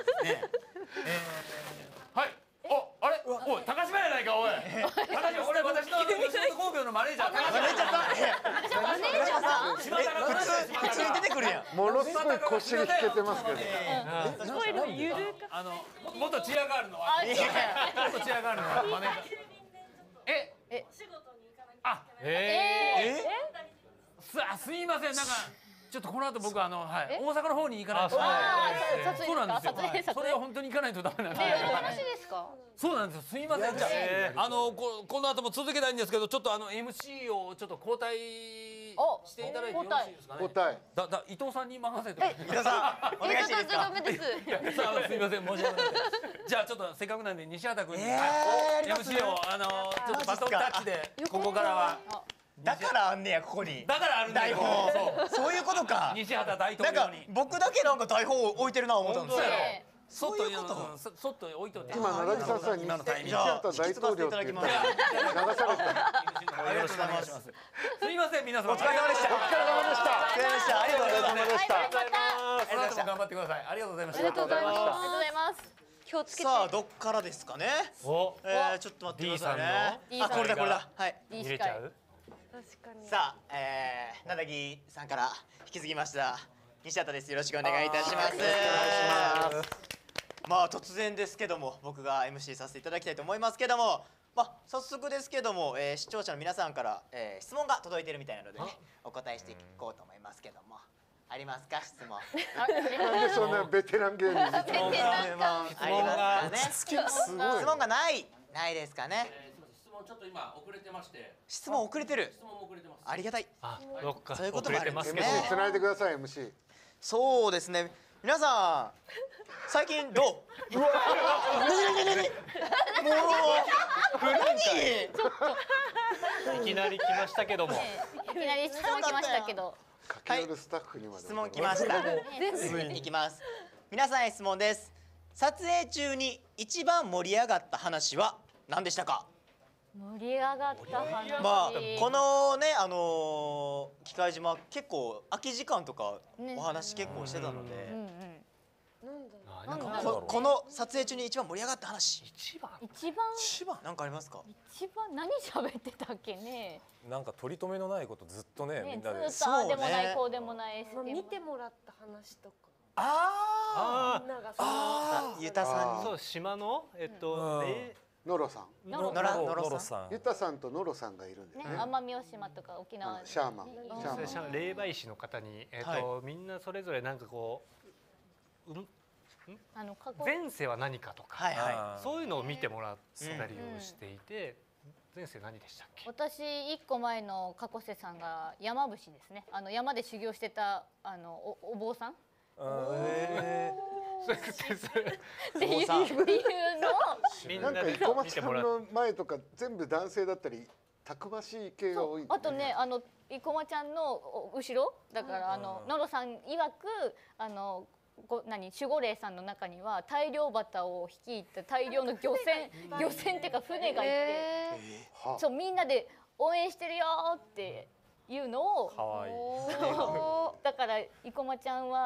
はい。お、あれ、おい、高島やないか、おい。高島、俺、私の吉本興業のマネージャー。マネージャーさん。 マネージャーさん。普通に出てくるやん。 ものすごい腰が引けてますけど。 すごいのゆるか。 あの、元チアガールの。元チアガールのマネージャー。え、 え、 あ、 ええ。す、あ、すいません、なんか。ちょっとこの後僕あのはい大阪の方に行かないと。そうなんですよ。それは本当に行かないとダメなんで。 話ですか？ そうなんですよ。すいません。じゃああのここの後も続けたいんですけど、ちょっとあの エムシー をちょっと交代していただいてよろしいですかね。 交代。 だだ伊藤さんに任せて。 伊藤さんお願いしていいですか？ ダメです。 すいません申し訳ない。じゃあちょっとせっかくなんで西畑君に エムシー をあのちょっとバトンタッチでここからは。 だからあんねやここに。 だからあるんだよ。 そういうことか。 西畑大統領に。 僕だけなんか台本置いてるな思ったんですよ。 そっとそっと置いといて。 今なだぎさんさ西畑大統領って言ったら流された。 よろしくお願いします。 すいません皆さん。 お疲れ様でした。お疲れ様でした。お疲れ様でした。ありがとうございました。 この後も頑張ってください。ありがとうございました。 ありがとうございます。ありがとうございます。気をつけて。 さあどっからですかね。 お、 えちょっと待ってくださいね。あこれだこれだ。はい。 見れちゃう？ さあ、えー、なだぎさんから引き継ぎました西畑です。よろしくお願いいたします。まあ突然ですけども僕が エムシー させていただきたいと思いますけども、まあ早速ですけども、えー、視聴者の皆さんから、えー、質問が届いているみたいなので、ね、お答えしていこうと思いますけども、ありますか質問？ なんでそんなベテラン芸人みたいな。 質問ありますかね。質問がないないですかね。 ちょっと今遅れてまして。 質問遅れてる。 質問も遅れてます。 ありがたい。 あ、どっかそういうこともありますね。 エムシー つないでください エムシー。 そうですね。皆さん最近どう？うわ。何何何？もう何？いきなり来ましたけども。 いきなり質問来ましたけど。 駆け寄るスタッフにまで。 質問来ました。いきます。皆さんへ質問です。撮影中に一番盛り上がった話は何でしたか？ 盛り上がった話。 まあこのねあの機械島結構空き時間とかお話結構してたので、ここの撮影中に一番盛り上がった話。 一番一番一番なんかありますか？ 一番何喋ってたっけね。 なんか取り留めのないことずっとねみんなで。 ずっとああでもないこうでもない。 見てもらった話とか。 ああ。みんながあ。ゆたさんに。 そう島のえっと。 ノロさん。 ノロノロさん。 ユタさんとノロさんがいるんですね。 奄美大島とか沖縄。 シャーマン。 シャーマン。霊媒師の方にえっとみんなそれぞれなんかこう。 あの過去前世は何かとか、そういうのを見てもらったりをしていて、前世何でしたっけ？ 私一個前の加古瀬さんが山伏ですね。あの山で修行してたあの お, お坊さん。 ええ。 っていうのをみんなで生駒ちゃんの前とか全部男性だったりたくましい系が多い。 あとねあの生駒ちゃんの後ろだからあのノロさん曰くあの。ご何守護霊さんの中には大漁旗を率いた大量の漁船漁船っていうか船がいて、そうみんなで応援してるよっていうのをかわいいだから生駒ちゃんは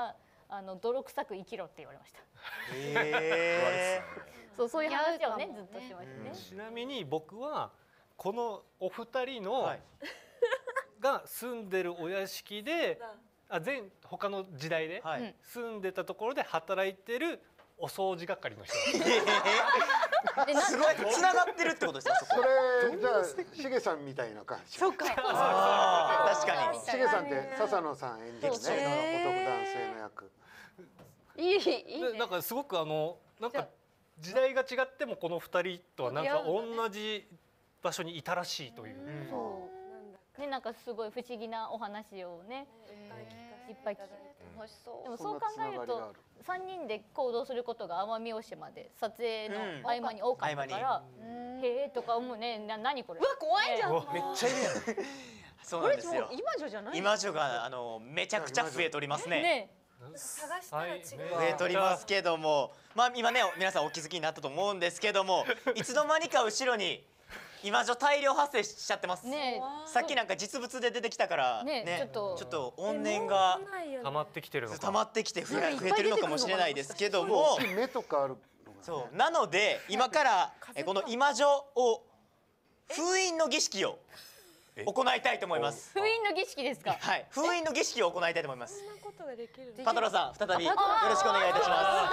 あの泥臭く生きろって言われました。 えそうそういう話をねずっとしてましたね。 ちなみに僕はこのお二人のが住んでるお屋敷で、あ前他の時代で住んでたところで働いてるお掃除係の人。 すごい繋がってるってことですよ。そこ。 それじゃあしげさんみたいな感じ。 そうか。 確かに。 しげさんって笹野さん演じるね、お得男性の役。 いいいいね。 なんかすごくあのなんか時代が違ってもこの二人とはなんか同じ場所にいたらしいという。 ね、なんかすごい不思議なお話をね、いっぱい聞いて楽しそう。 でもそう考えると三人で行動することが奄美大島で撮影の合間に多かったから「へえ」とか思うね。な何これ。 うわ怖いじゃん。 めっちゃいるやん。そうなんですよ。 今女じゃない。 今女があのめちゃくちゃ増えておりますね。 ね。 探したら違う。 増えておりますけども、まあ今ね皆さんお気づきになったと思うんですけども、いつの間にか後ろに今女大量発生しちゃってます。 ね。 さっきなんか実物で出てきたからね、ちょっとちょっと怨念が溜まってきてるのか。 溜まってきて増え増えてるのかもしれないですけども、 目とかある。 そうなので今からえこの今女を封印の儀式を行いたいと思います。 封印の儀式ですか。 はい、封印の儀式を行いたいと思います。 そんなことができる。 パトラさん再びよろしくお願いいたします。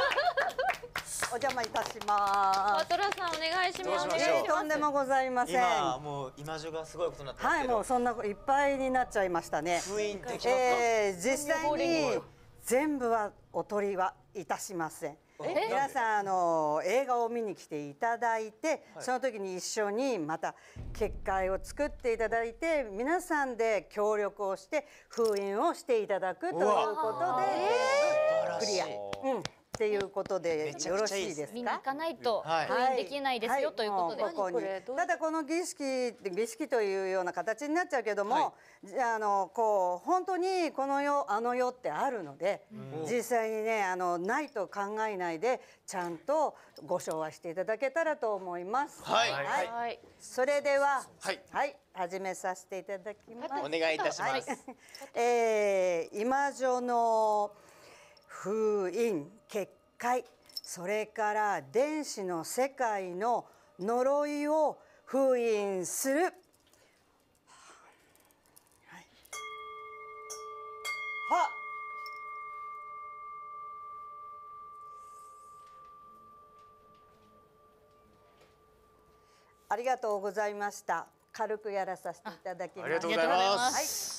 お邪魔いたします。 パトラさんお願いします。 えーとんでもございません。 今もう今女がすごいことになってますはい、 けど。 もうそんないっぱいになっちゃいましたね。 封印できますか。 えー、実際に全部はお取りはいたしません。皆さんあの映画を見に来ていただいて、その時に一緒にまた結界を作っていただいて、皆さんで協力をして封印をしていただくということでクリア、うん、っていうことでよろしいですか。 見に行かないと封印できないですよということで。 ここにただこの儀式儀式というような形になっちゃうけども、あのこう本当にこの世あの世ってあるので、実際にねあのないと考えないでちゃんとご唱和していただけたらと思います。 はい。 はい。それでははいはい始めさせていただきます。 お願いいたします。 えー、今女の封印結界、それから電子の世界の呪いを封印する。はい、はありがとうございました。軽くやらさせていただきます。 ありがとうございます。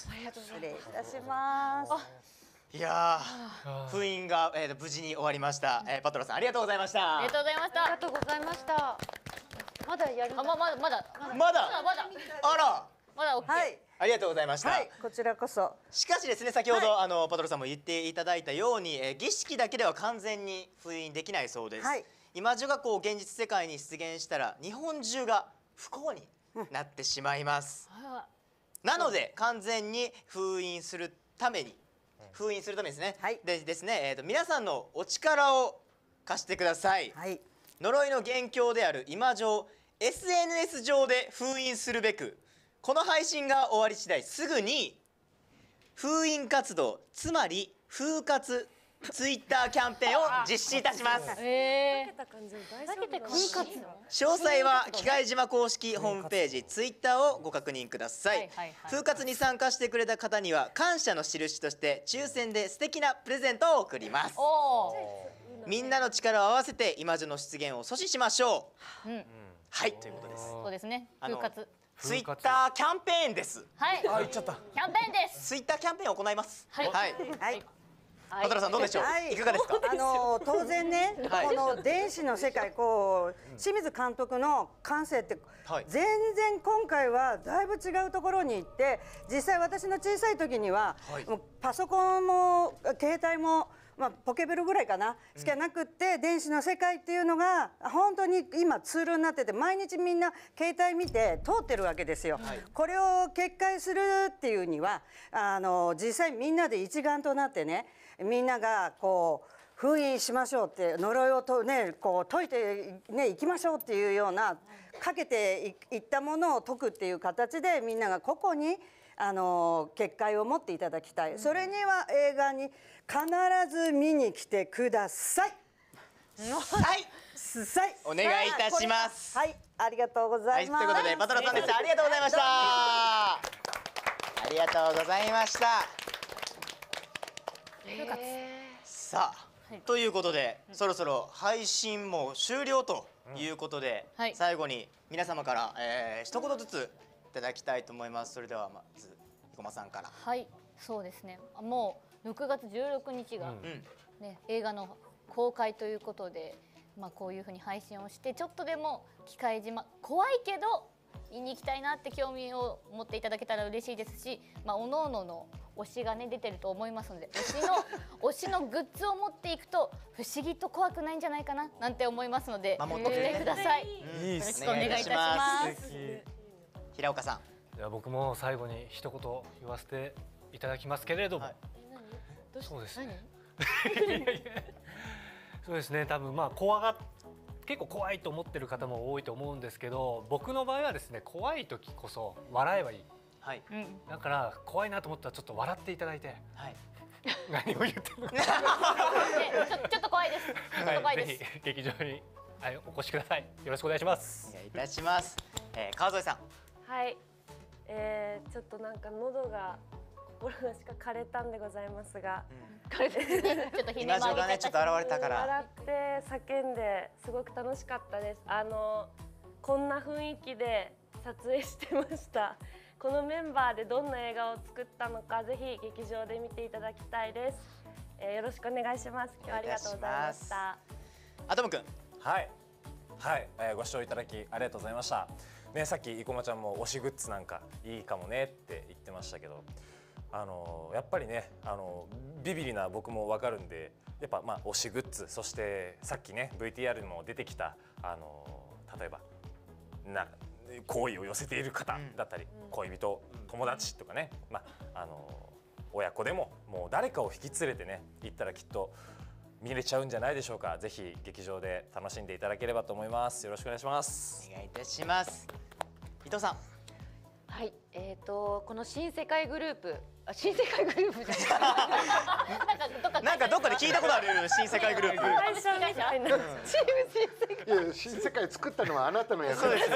はい、失礼いたします。 いやー、封印が、えー、無事に終わりました、えー、パトラさんありがとうございました。 ありがとうございました。 ありがとうございました。まだやる。 あ、ままだまだまだまだあらまだオッケー。 はい。 ありがとうございました。 はい、こちらこそ。 しかしですね、先ほど、はい、あのパトラさんも言っていただいたように、えー、儀式だけでは完全に封印できないそうです。はい、今女がこう現実世界に出現したら日本中が不幸になってしまいます。うん、なので完全に封印するために。封印するためですね。はい、でですね、えーと、皆さんのお力を貸してください。はい、呪いの元凶である今女を エスエヌエス 上で封印するべく、この配信が終わり次第すぐに封印活動、つまり封活ツイッターキャンペーンを実施いたします。 えー、 詳細は機械島公式ホームページツイッターをご確認ください。封活に参加してくれた方には感謝の印として抽選で素敵なプレゼントを贈ります。みんなの力を合わせて今女の出現を阻止しましょう。うん、はいということです。 そうですね。封活ツイッターキャンペーンです。 はい。 あ、言っちゃった。 キャンペーンです。 ツイッターキャンペーンを行います。はい。はい。 はいパトラさんどうでしょう。はい、いかがですか。 あの当然ね、はい、この電子の世界、こう清水監督の感性って、はい、全然今回はだいぶ違うところに行って、実際私の小さい時には、はい、もうパソコンも携帯も。まあ、ポケベルぐらいかなしかなくって、うん、電子の世界っていうのが本当に今ツールになってて、毎日みんな携帯見て通ってるわけですよ。はい、これを決壊するっていうにはあの実際みんなで一丸となってね、みんながこう封印しましょうって、呪いをと、ね、こう解いて、ね、いきましょうっていうようなかけていったものを解くっていう形で、みんなが個々にあの結界を持っていただきたい。それには映画に必ず見に来てください。 はい。 さい。 お願いいたします。 はい、ありがとうございます。 はい、ということでパトラさんでした。ありがとうございました。ありがとうございました。さあ、ということで、そろそろ配信も終了ということで、 はい最後に皆様から、えー、一言ずついただきたいと思います。それではまず生駒さんから。 はい、そうですね。もうろくがつじゅうろくにちが、 うんね、映画の公開ということで、まあこういうふうに配信をして、ちょっとでも喜界島怖いけど見に行きたいなって興味を持っていただけたら嬉しいですし、まあ各々の推しがね出てると思いますので、推しの推しのグッズを持っていくと不思議と怖くないんじゃないかななんて思いますので、 守持ってください。 うんよろしくお願いいたします。 平岡さん。 いや僕も最後に一言言わせていただきますけれども、そうですね。そうですね。多分まあ怖が結構怖いと思ってる方も多いと思うんですけど、僕の場合はですね、怖い時こそ笑えばいい。 はい。 だから怖いなと思ったらちょっと笑っていただいて。 はい。 何を言ってるのか。 ちょちょっと怖いです。ちょっと怖いです。 ぜひ劇場にはいお越しください。よろしくお願いします。 お願いいたします。えー、川添さん。 はい、えー、ちょっとなんか喉が心がしか枯れたんでございますが、 枯れてね、ちょっとひね今情がねちょっと現れたから笑って叫んですごく楽しかったです。あのこんな雰囲気で撮影してました。このメンバーでどんな映画を作ったのか、ぜひ劇場で見ていただきたいです。えー、よろしくお願いします。今日はありがとうございました。 アトム君。 はいはい、えー、ご視聴いただきありがとうございました。ね、さっき生駒ちゃんも推しグッズなんかいいかもねって言ってましたけど、あのー、やっぱりね、あのー、ビビリな僕もわかるんで、やっぱまあ推しグッズ、そしてさっきね ブイティーアール にも出てきた、あのー、例えばな好意を寄せている方だったり、うん、恋人、友達とかね、まああのー、親子でももう誰かを引き連れてね行ったらきっと見れちゃうんじゃないでしょうか。ぜひ劇場で楽しんでいただければと思います。よろしくお願いします。 お願いいたします。伊藤さん。 はい、えっ、ー、とこの新世界グループ、あ、新世界グループじゃない。 なんかどっかで聞いたことある新世界グループ。 最初みたいな。チーム新世界。 いや新世界作ったのはあなたの役です。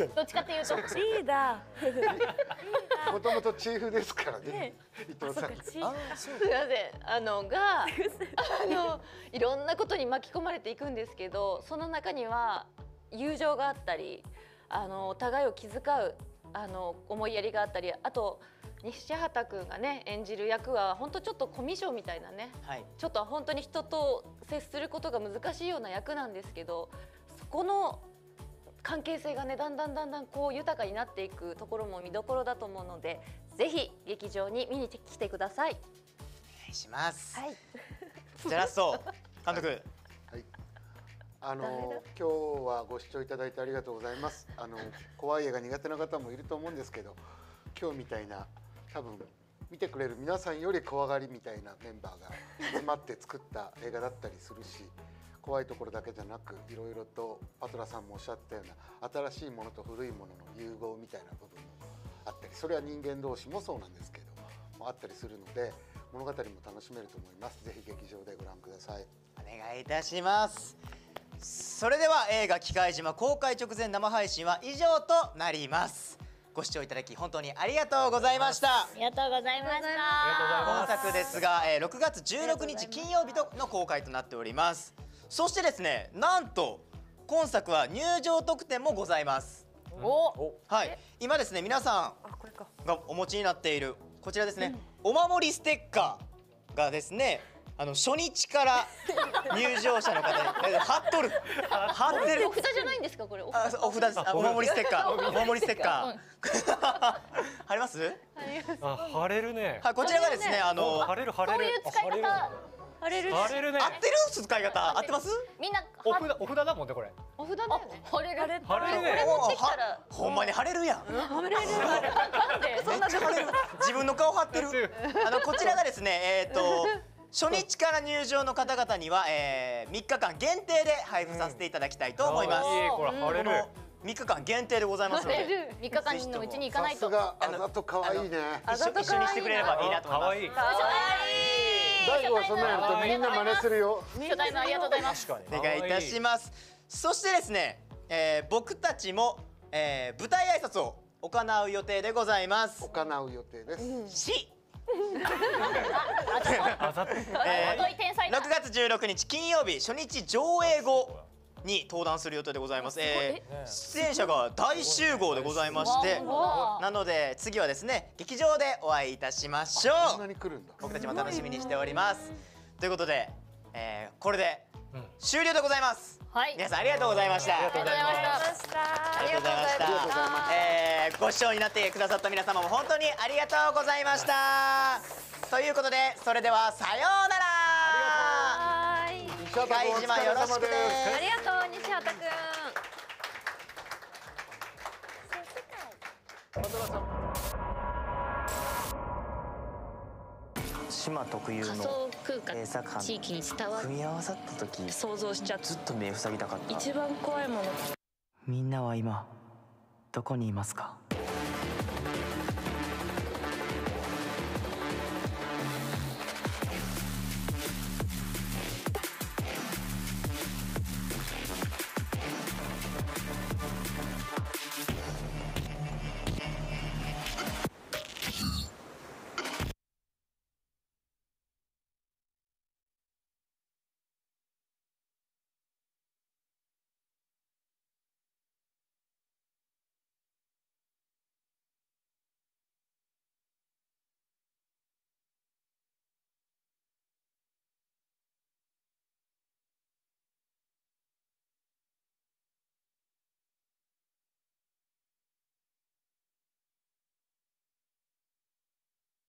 どっちかっていうとリーダー。もともとチーフですからね。伊藤さん。 すみません、あのがあのいろんなことに巻き込まれていくんですけど、その中には友情があったり、あのお互いを気遣うあの思いやりがあったり、あと西畑君がね演じる役は本当ちょっとコミュ障みたいなね、はい、ちょっと本当に人と接することが難しいような役なんですけど、そこの関係性がねだんだんだんだんこう豊かになっていくところも見どころだと思うので、ぜひ劇場に見に来てください。 お願いします。 はい。 じゃあラスト監督。 はい。あの今日はご視聴いただいてありがとうございます。あの怖い映画苦手な方もいると思うんですけど、今日みたいな多分見てくれる皆さんより怖がりみたいなメンバーが集まって作った映画だったりするし、怖いところだけじゃなくいろいろとパトラさんもおっしゃったような新しいものと古いものの融合みたいな部分もあったり、それは人間同士もそうなんですけどもあったりするので、物語も楽しめると思います。ぜひ劇場でご覧ください。 お願いいたします。それでは映画喜界島公開直前生配信は以上となります。ご視聴いただき本当にありがとうございました。 ありがとうございました。 本作ですが、えー、ろくがつじゅうろくにち金曜日との公開となっております。そしてですね、なんと今作は入場特典もございます。 お、 はい、今ですね皆さんがお持ちになっているこちらですね、うん、お守りステッカーがですね、あの初日から入場者の方に貼っとる貼ってる。 お札じゃないんですかこれ？ お札です。お守りステッカー、お守りステッカー貼ります？ あ、貼れるね。 はい、こちらがですね、あの貼れる貼れる。 そういう使い方。 貼れる。 貼れるね。 合ってる？使い方合ってます？ みんなお札お札だもんねこれ。 お札だよね。 貼れる。 貼れるね。 これ持ってきたらほんまに貼れるやん。 貼れる。なんでそんな貼れる。自分の顔貼ってる。あのこちらがですね、えっと初日から入場の方々には、えー、みっかかん限定で配布させていただきたいと思います。 いい、これ貼れる。 みっかかん限定でございますのでみっかかんのうちに行かないと。 さすがあざと可愛いね。 一緒一緒にしてくれればいいなと思います。 可愛い。 大悟はそんなやるとみんな真似するよ。 初対面ありがとうございます。 お願いいたします。そしてですね、えー、僕たちも、えー、舞台挨拶を行う予定でございます。 行う予定です。 し。 あざとい天才だ。 ろくがつじゅうろくにち金曜日初日上映後に登壇する予定でございます。えー、出演者が大集合でございまして、なので次はですね劇場でお会いいたしましょう。 こんなに来るんだ。 僕たちも楽しみにしております。ということで、えー、これで終了でございます。 はい。 皆さんありがとうございました。 ありがとうございました。 ありがとうございました。えー、ご視聴になってくださった皆様も本当にありがとうございました。ということでそれではさようなら。 西畑君お疲れ様です。 ありがとう西畑くん。 島特有の仮想空間閉鎖感地域に伝わる組み合わさった時想像しちゃう。 ずっと目塞ぎたかった。 一番怖いもの。 みんなは今どこにいますか？